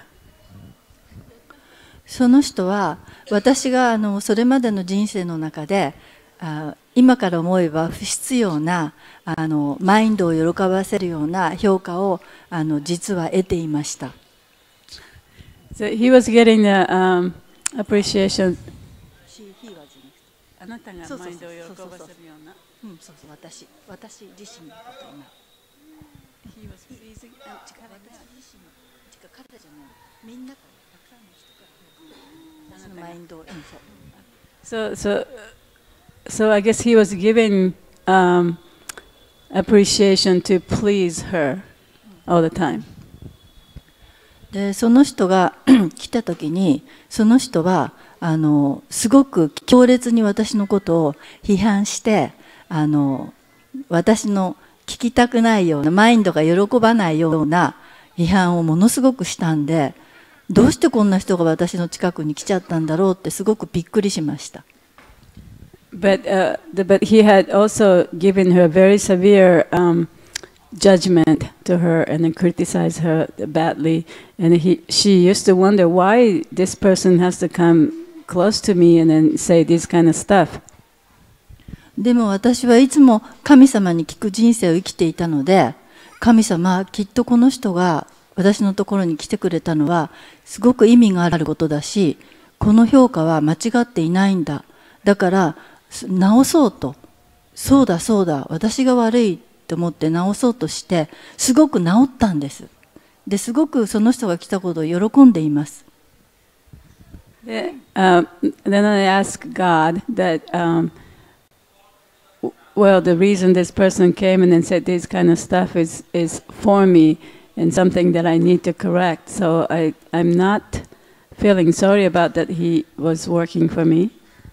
その人は私があのそれまでの人生の中であ今から思えば不必要なあのマインドを喜ばせるような評価をあの実は得ていました。 So he was getting the um, appreciation. あなたがマインドを喜ばせるような。 うん、そうそう、私、私自身のこと今。 He was pleasing. 私自身の、違う、彼じゃない、みんなからたくさんの人からそのマインドを、うん、 そう。So, so, so I guess he was giving um, appreciation to please her all the time. で、その人が来た時に、その人はあのすごく強烈に私のことを批判して、あの私の聞きたくないようなマインドが喜ばないような批判をものすごくしたんで、どうしてこんな人が私の近くに来ちゃったんだろうってすごくびっくりしました。 But, uh, the, but he had also given her very severe um, judgment to her and then criticized her badly. And he, she used to wonder why this person has to come close to me and then say this kind of stuff. でも私はいつも神様に聞く人生を生きていたので、神様、きっとこの人が私のところに来てくれたのはすごく意味があることだし、この評価は間違っていないんだ。だから直そうと、そうだそうだ、私が悪いと思って直そうとして、すごく直ったんです。で、すごくその人が来たことを喜んでいます。 で、uh, then I asked God that, um, well, the reason this person came and then said this kind of stuff is, is for me and something that I need to correct. So I, I'm not feeling sorry about that he was working for me.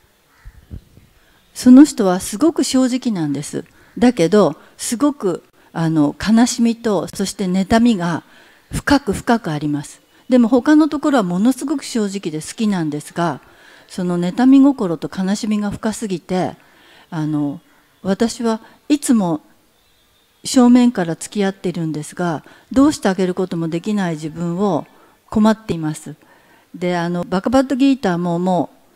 その人はすごく正直なんです。だけど、すごくあの悲しみと、そして妬みが深く深くあります。でも他のところはものすごく正直で好きなんですが、その妬み心と悲しみが深すぎて、あの私はいつも正面から付き合っているんですが、どうしてあげることもできない自分を困っています。で、あのバカバッドギーターももう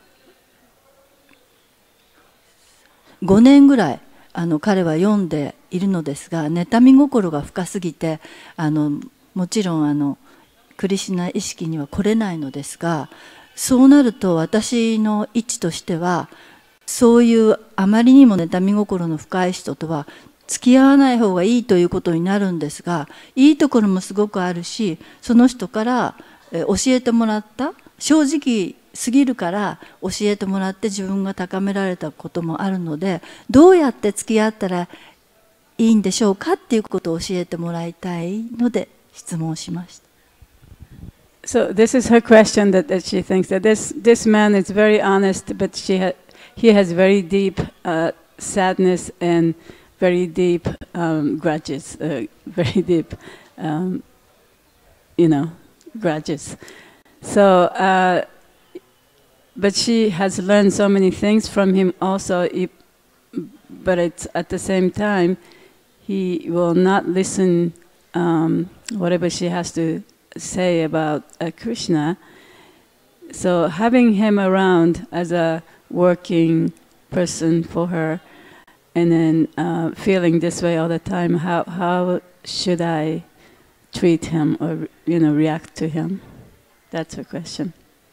ごねんぐらいあの彼は読んでいるのですが、妬み心が深すぎて、あのもちろんあのクリシュナ意識には来れないのですが、そうなると私の位置としては、そういうあまりにも妬み心の深い人とは付き合わない方がいいということになるんですが、いいところもすごくあるし、その人から教えてもらった、正直すぎるから教えてもらって自分が高められたこともあるので、どうやって付き合ったらいいんでしょうかっていうことを教えてもらいたいので質問しました。 So this is her question, that, that she thinks that this, this man is very honest, but she ha he has very deep uh, sadness and very deep um, grudges, uh, very deep, um, you know, grudges. So, uh, but she has learned so many things from him also, it, but it's at the same time, he will not listen um, whatever she has to say about uh, Krishna. So having him around as a working person for her, and then uh, feeling this way all the time, how how should I treat him or you know react to him? That's her question.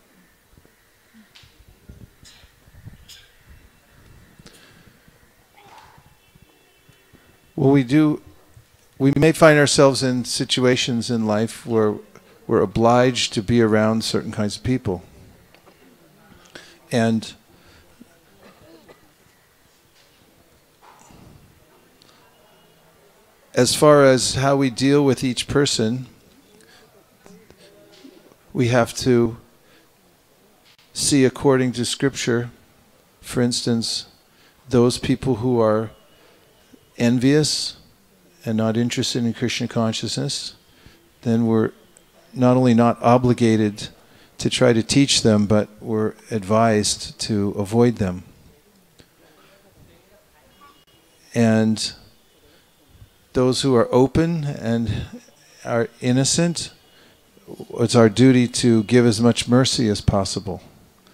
Well, we do. We may find ourselves in situations in life where we're obliged to be around certain kinds of people. And as far as how we deal with each person, we have to see according to Scripture, for instance, those people who are envious and not interested in Krishna consciousness, then we're not only not obligated to try to teach them, but we're advised to avoid them. And those who are open and are innocent, it's our duty to give as much mercy as possible.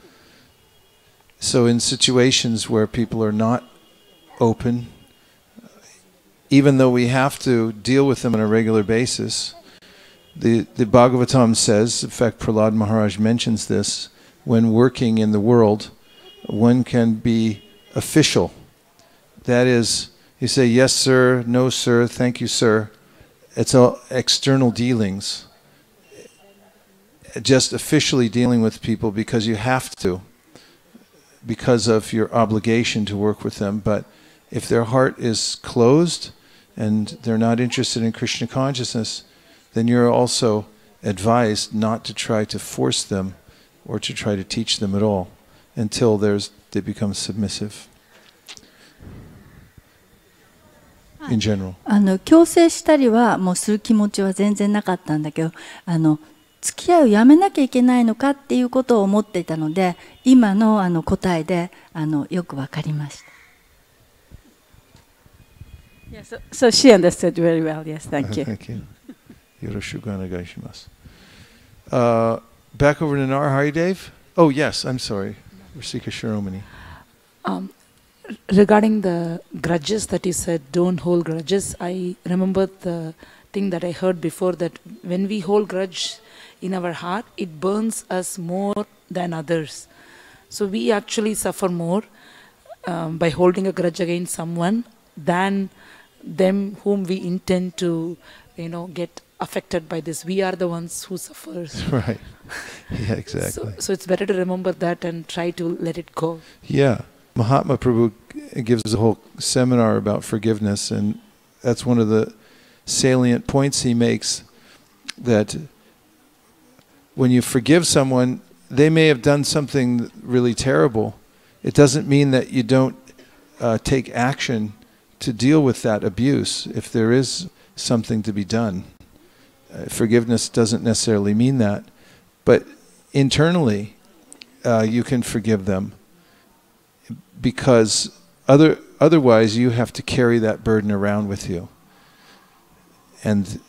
So in situations where people are not open, even though we have to deal with them on a regular basis, the, the Bhagavatam says, in fact Prahlad Maharaj mentions this, when working in the world, one can be official. That is, you say, yes sir, no sir, thank you sir. It's all external dealings. Just officially dealing with people because you have to, because of your obligation to work with them. But if their heart is closed and they're not interested in Krishna consciousness, then you're also advised not to try to force them or to try to teach them at all until there's, they become submissive. In general. あの強制したりはもうする気持ちは全然なかったんだけど、あの付き合いをやめなきゃいけないのかっていうことを思っていたので、今のあの答えであのよくわかりました。 Yeah, so, so she understood very well. Yes, thank you. Thank you. Yoroshiku onegai shimasu. Uh, back over to Narahari Dave. Oh yes, I'm sorry. Rasika Shiromani. Um, regarding the grudges that you said, don't hold grudges, I remember the thing that I heard before, that when we hold grudge in our heart, it burns us more than others. So we actually suffer more um, by holding a grudge against someone than them whom we intend to, you know, get affected by this. We are the ones who suffers. Right. Yeah, exactly. So, so it's better to remember that and try to let it go. Yeah. Mahatma Prabhu gives a whole seminar about forgiveness, and that's one of the salient points he makes, that when you forgive someone, they may have done something really terrible. It doesn't mean that you don't uh, take action to deal with that abuse if there is something to be done. Uh, forgiveness doesn't necessarily mean that, but internally uh, you can forgive them, because other otherwise you have to carry that burden around with you. And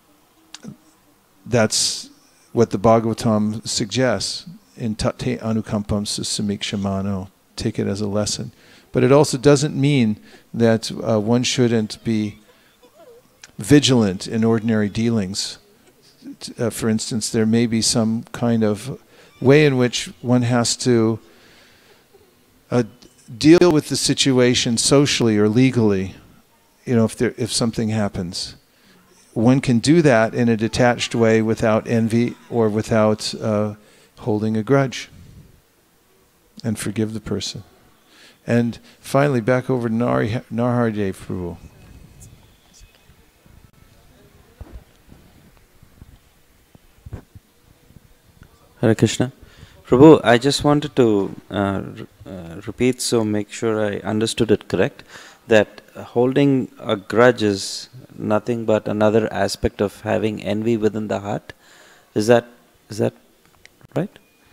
that's what the Bhagavatam suggests in Tate Anukampam Susamikshamano. Take it as a lesson. But it also doesn't mean that uh, one shouldn't be vigilant in ordinary dealings. Uh, for instance, there may be some kind of way in which one has to uh, deal with the situation socially or legally, you know, if there, if something happens. One can do that in a detached way without envy or without uh, holding a grudge, and forgive the person. And finally, back over to Narahari Dev Prabhu. Hare Krishna. Prabhu, I just wanted to uh, uh, repeat, so make sure I understood it correct, that holding a grudge is nothing but another aspect of having envy within the heart. Is that is that right?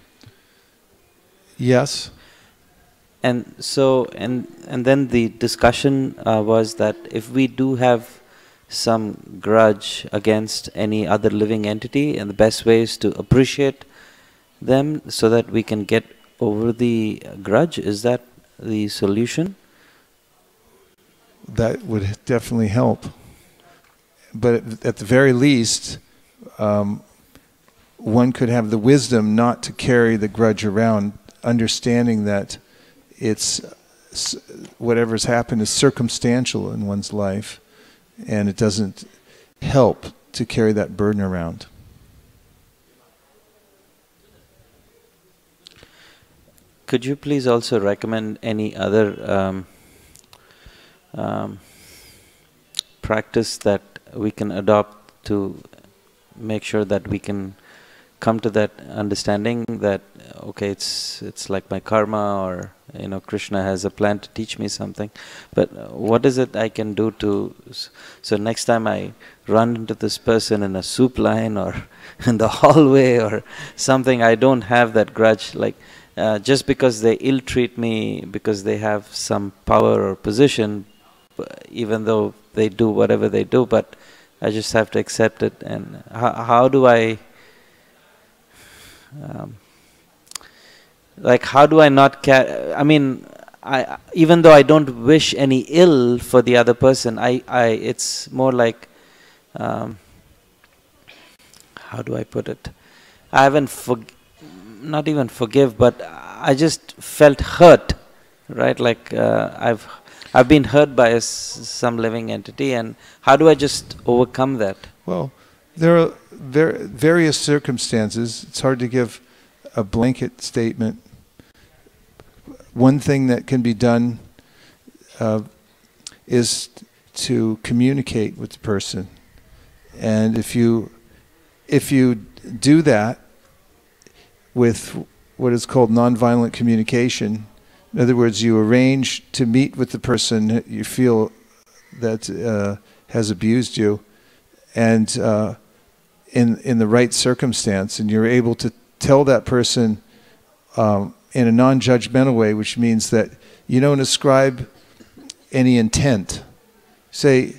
Yes. And so, and and then the discussion uh, was that if we do have some grudge against any other living entity, and the best way is to appreciate them so that we can get over the grudge. Is that the solution? That would definitely help. But at the very least, um, one could have the wisdom not to carry the grudge around, understanding that it's whatever's happened is circumstantial in one's life, and it doesn't help to carry that burden around. Could you please also recommend any other um, um, practice that we can adopt to make sure that we can come to that understanding that, okay, it's it's like my karma, or you know, Krishna has a plan to teach me something, but what is it I can do to, so next time I run into this person in a soup line or in the hallway or something, I don't have that grudge, like uh, just because they ill-treat me because they have some power or position, even though they do whatever they do, but I just have to accept it. And how, how do I, um, like, how do I not care? I mean, I even though I don't wish any ill for the other person, I, I it's more like, um, how do I put it? I haven't for, not even forgive, but I just felt hurt, right? Like uh, I've I've been hurt by a s some living entity, and how do I just overcome that? Well, there are ver various circumstances. It's hard to give a blanket statement. One thing that can be done uh, is to communicate with the person, and if you if you do that with what is called nonviolent communication, in other words, you arrange to meet with the person you feel that uh, has abused you, and uh, in in the right circumstance, and you're able to tell that person um, in a non-judgmental way, which means that you don't ascribe any intent. Say,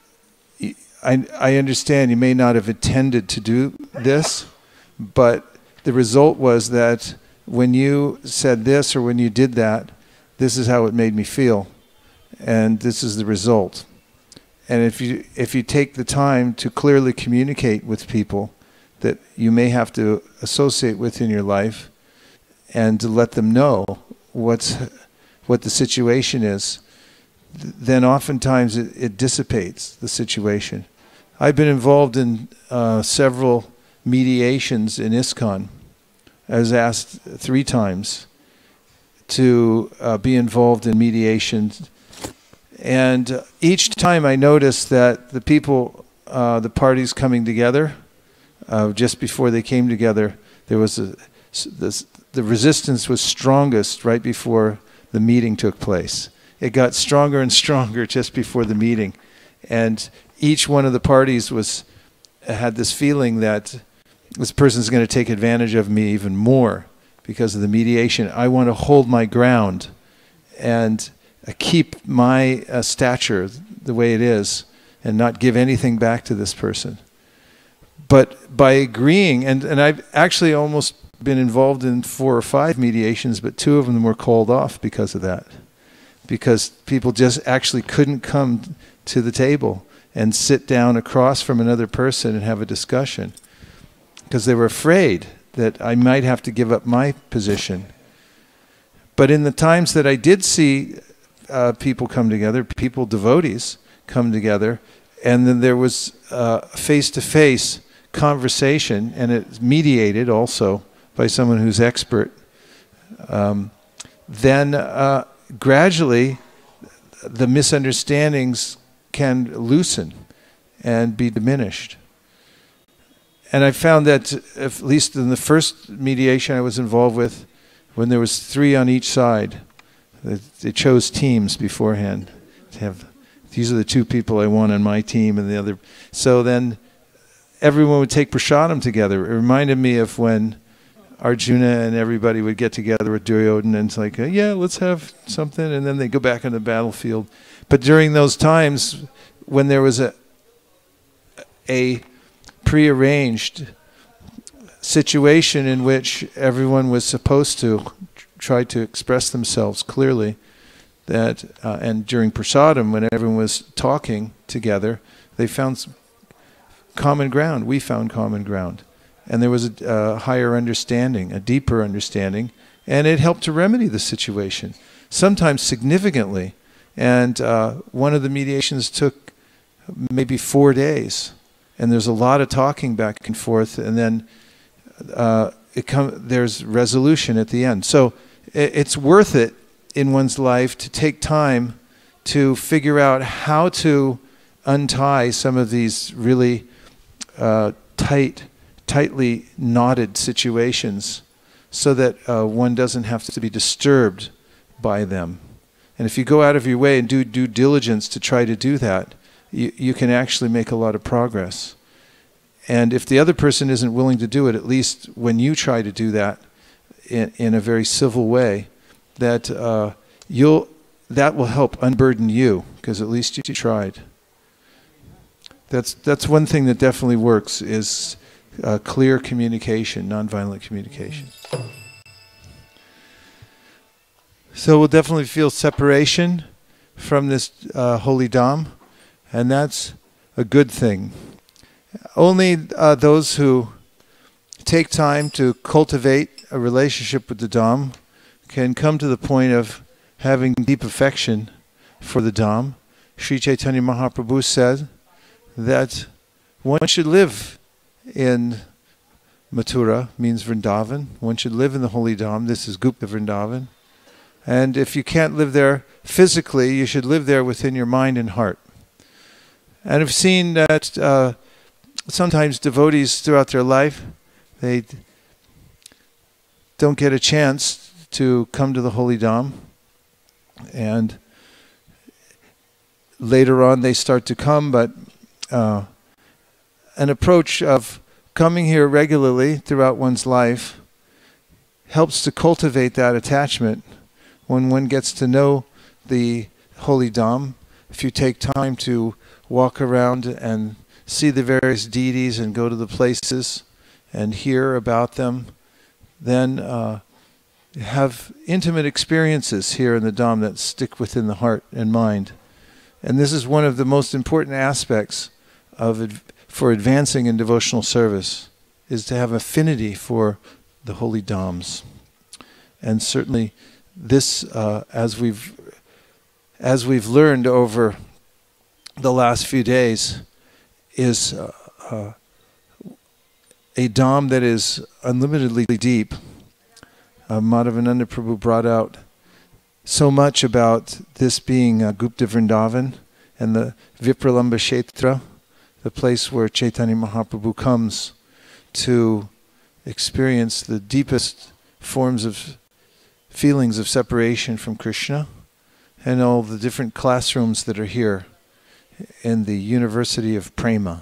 I, I understand you may not have intended to do this, but the result was that when you said this or when you did that, this is how it made me feel, and this is the result. And if you, if you take the time to clearly communicate with people that you may have to associate with in your life, and to let them know what's, what the situation is, then oftentimes it, it dissipates the situation. I've been involved in uh, several mediations in ISKCON. I was asked three times to uh, be involved in mediations, and each time I noticed that the people, uh, the parties coming together, uh, just before they came together, there was a, this, the resistance was strongest right before the meeting took place. It got stronger and stronger just before the meeting, and each one of the parties was had this feeling that this person's going to take advantage of me even more because of the mediation. I want to hold my ground and uh, keep my uh, stature the way it is and not give anything back to this person. But by agreeing, and, and I've actually almost been involved in four or five mediations, but two of them were called off because of that. Because people just actually couldn't come to the table and sit down across from another person and have a discussion, because they were afraid that I might have to give up my position. But in the times that I did see uh, people come together, people, devotees, come together, and then there was uh, face-to-face conversation, and it's mediated also by someone who's expert, um, then uh, gradually the misunderstandings can loosen and be diminished. And I found that, at least in the first mediation I was involved with, when there was three on each side, they chose teams beforehand to have, these are the two people I want on my team, and the other. So then everyone would take prasadam together. It reminded me of when Arjuna and everybody would get together with Duryodhana, and it's like, uh, yeah, let's have something, and then they go back on the battlefield. But during those times when there was a a prearranged situation in which everyone was supposed to try to express themselves clearly, that uh, and during prasadam, when everyone was talking together, they found common ground. We found common ground. And there was a uh, higher understanding, a deeper understanding, and it helped to remedy the situation, sometimes significantly. And uh, one of the mediations took maybe four days, and there's a lot of talking back and forth, and then uh, it come, there's resolution at the end. So it, it's worth it in one's life to take time to figure out how to untie some of these really uh, tight, tightly knotted situations, so that uh, one doesn't have to be disturbed by them. And if you go out of your way and do due diligence to try to do that, you, you can actually make a lot of progress. And if the other person isn't willing to do it, at least when you try to do that in, in a very civil way, that uh, you'll, that will help unburden you, because at least you tried. That's, that's one thing that definitely works, is uh, clear communication, nonviolent communication. So we'll definitely feel separation from this uh, holy Dham, and that's a good thing. Only uh, those who take time to cultivate a relationship with the Dham can come to the point of having deep affection for the Dham. Sri Chaitanya Mahaprabhu said that one should live in Mathura, means Vrindavan. One should live in the holy Dham. This is Gupta Vrindavan. And if you can't live there physically, you should live there within your mind and heart. And I've seen that uh, sometimes devotees throughout their life, they don't get a chance to come to the holy Dham. And later on they start to come, but uh, an approach of coming here regularly throughout one's life helps to cultivate that attachment. When one gets to know the holy Dham, if you take time to walk around and see the various deities and go to the places and hear about them, then uh, have intimate experiences here in the Dham that stick within the heart and mind. And this is one of the most important aspects of ad for advancing in devotional service, is to have affinity for the holy Dhams. And certainly this, uh, as we've as we've learned over the last few days, is uh, uh, a Dham that is unlimitedly deep. Uh, Madhavananda Prabhu brought out so much about this being uh, Gupta Vrindavan and the Vipralamba Kshetra, the place where Chaitanya Mahaprabhu comes to experience the deepest forms of feelings of separation from Krishna, and all the different classrooms that are here in the University of Prema.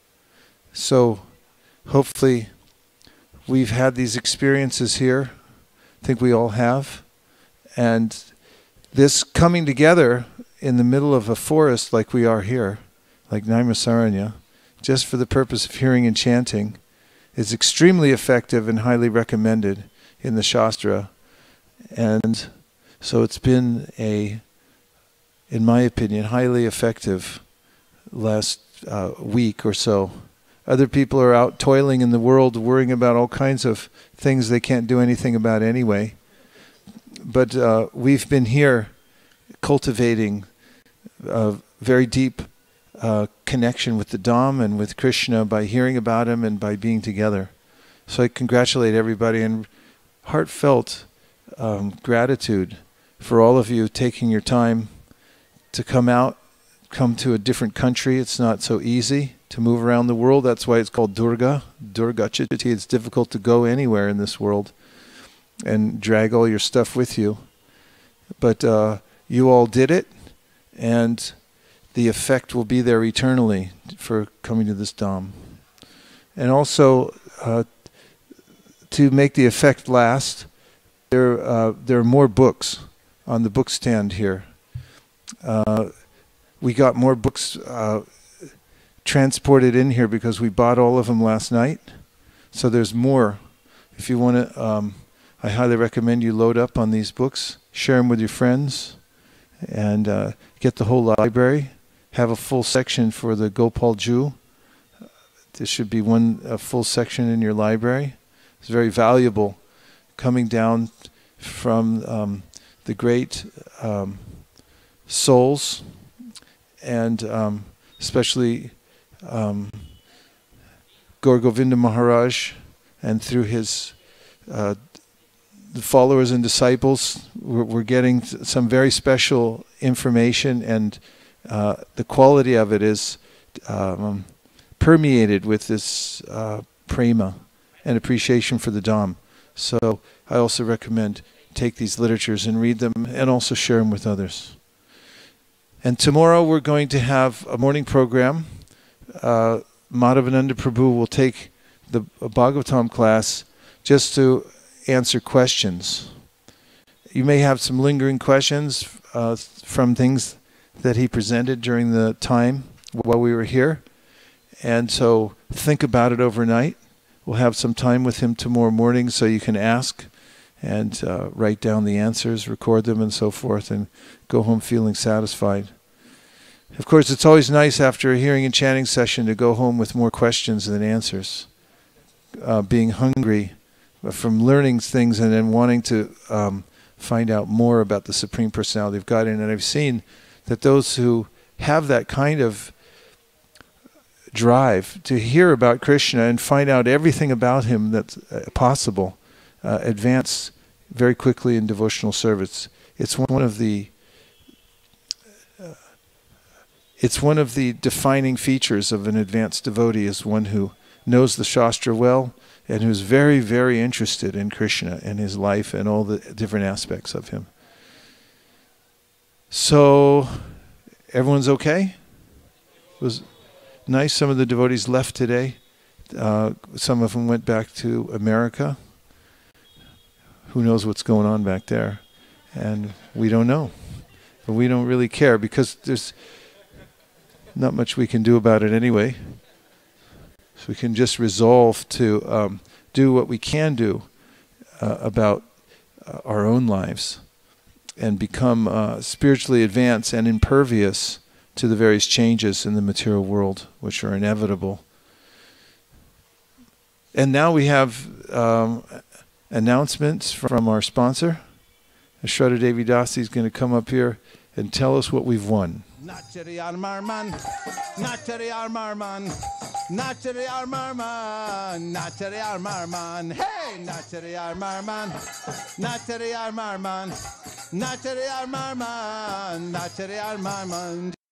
So hopefully we've had these experiences here. I think we all have. And this coming together in the middle of a forest like we are here, like Naimisaranya, just for the purpose of hearing and chanting, is extremely effective and highly recommended in the Shastra. And so it's been a, in my opinion, highly effective last uh, week or so. Other people are out toiling in the world, worrying about all kinds of things they can't do anything about anyway. But uh, we've been here cultivating a very deep uh, connection with the Dham and with Krishna by hearing about him and by being together. So I congratulate everybody, and heartfelt um, gratitude for all of you taking your time to come out, come to a different country. It's not so easy to move around the world. That's why it's called Durga. Durga Chitati. It's difficult to go anywhere in this world and drag all your stuff with you. But uh, you all did it, and the effect will be there eternally for coming to this Dham. And also, uh, to make the effect last, there, uh, there are more books on the book stand here. Uh, we got more books uh, transported in here because we bought all of them last night. So there's more. If you want to, um, I highly recommend you load up on these books, share them with your friends, and uh, get the whole library. Have a full section for the Gopal Ju. There should be one a full section in your library. It's very valuable, coming down from um, the great um, souls, and um, especially um, Gaur Govinda Maharaj, and through his uh, followers and disciples, we're, we're getting some very special information, and uh, the quality of it is um, permeated with this uh, prema and appreciation for the Dham. So I also recommend take these literatures and read them, and also share them with others. And tomorrow we're going to have a morning program. Uh, Madhavananda Prabhu will take the Bhagavatam class just to answer questions. You may have some lingering questions uh, from things that he presented during the time while we were here. And so think about it overnight. We'll have some time with him tomorrow morning so you can ask and uh, write down the answers, record them and so forth, and go home feeling satisfied. Of course, it's always nice after a hearing and chanting session to go home with more questions than answers. Uh, being hungry from learning things and then wanting to um, find out more about the Supreme Personality of Godhead. And I've seen that those who have that kind of drive to hear about Krishna and find out everything about him that's uh, possible, uh, advance very quickly in devotional service. It's one of the uh, it's one of the defining features of an advanced devotee, is one who knows the Shastra well and who's very, very interested in Krishna and his life and all the different aspects of him. So, everyone's okay? It was nice. Some of the devotees left today. Uh, some of them went back to America. Who knows what's going on back there? And we don't know. But we don't really care because there's not much we can do about it anyway. So we can just resolve to um, do what we can do uh, about uh, our own lives and become uh, spiritually advanced and impervious to the various changes in the material world, which are inevitable. And now we have um, announcements from our sponsor. Shraddha Devi Dasi is going to come up here and tell us what we've won. Nachari Armarman, Nachari Armarman, Nachari Armarman, Nachari Armarman, hey, Nachari Armarman, Nachari Armarman, Nachari Armarman, Nachari Armarman.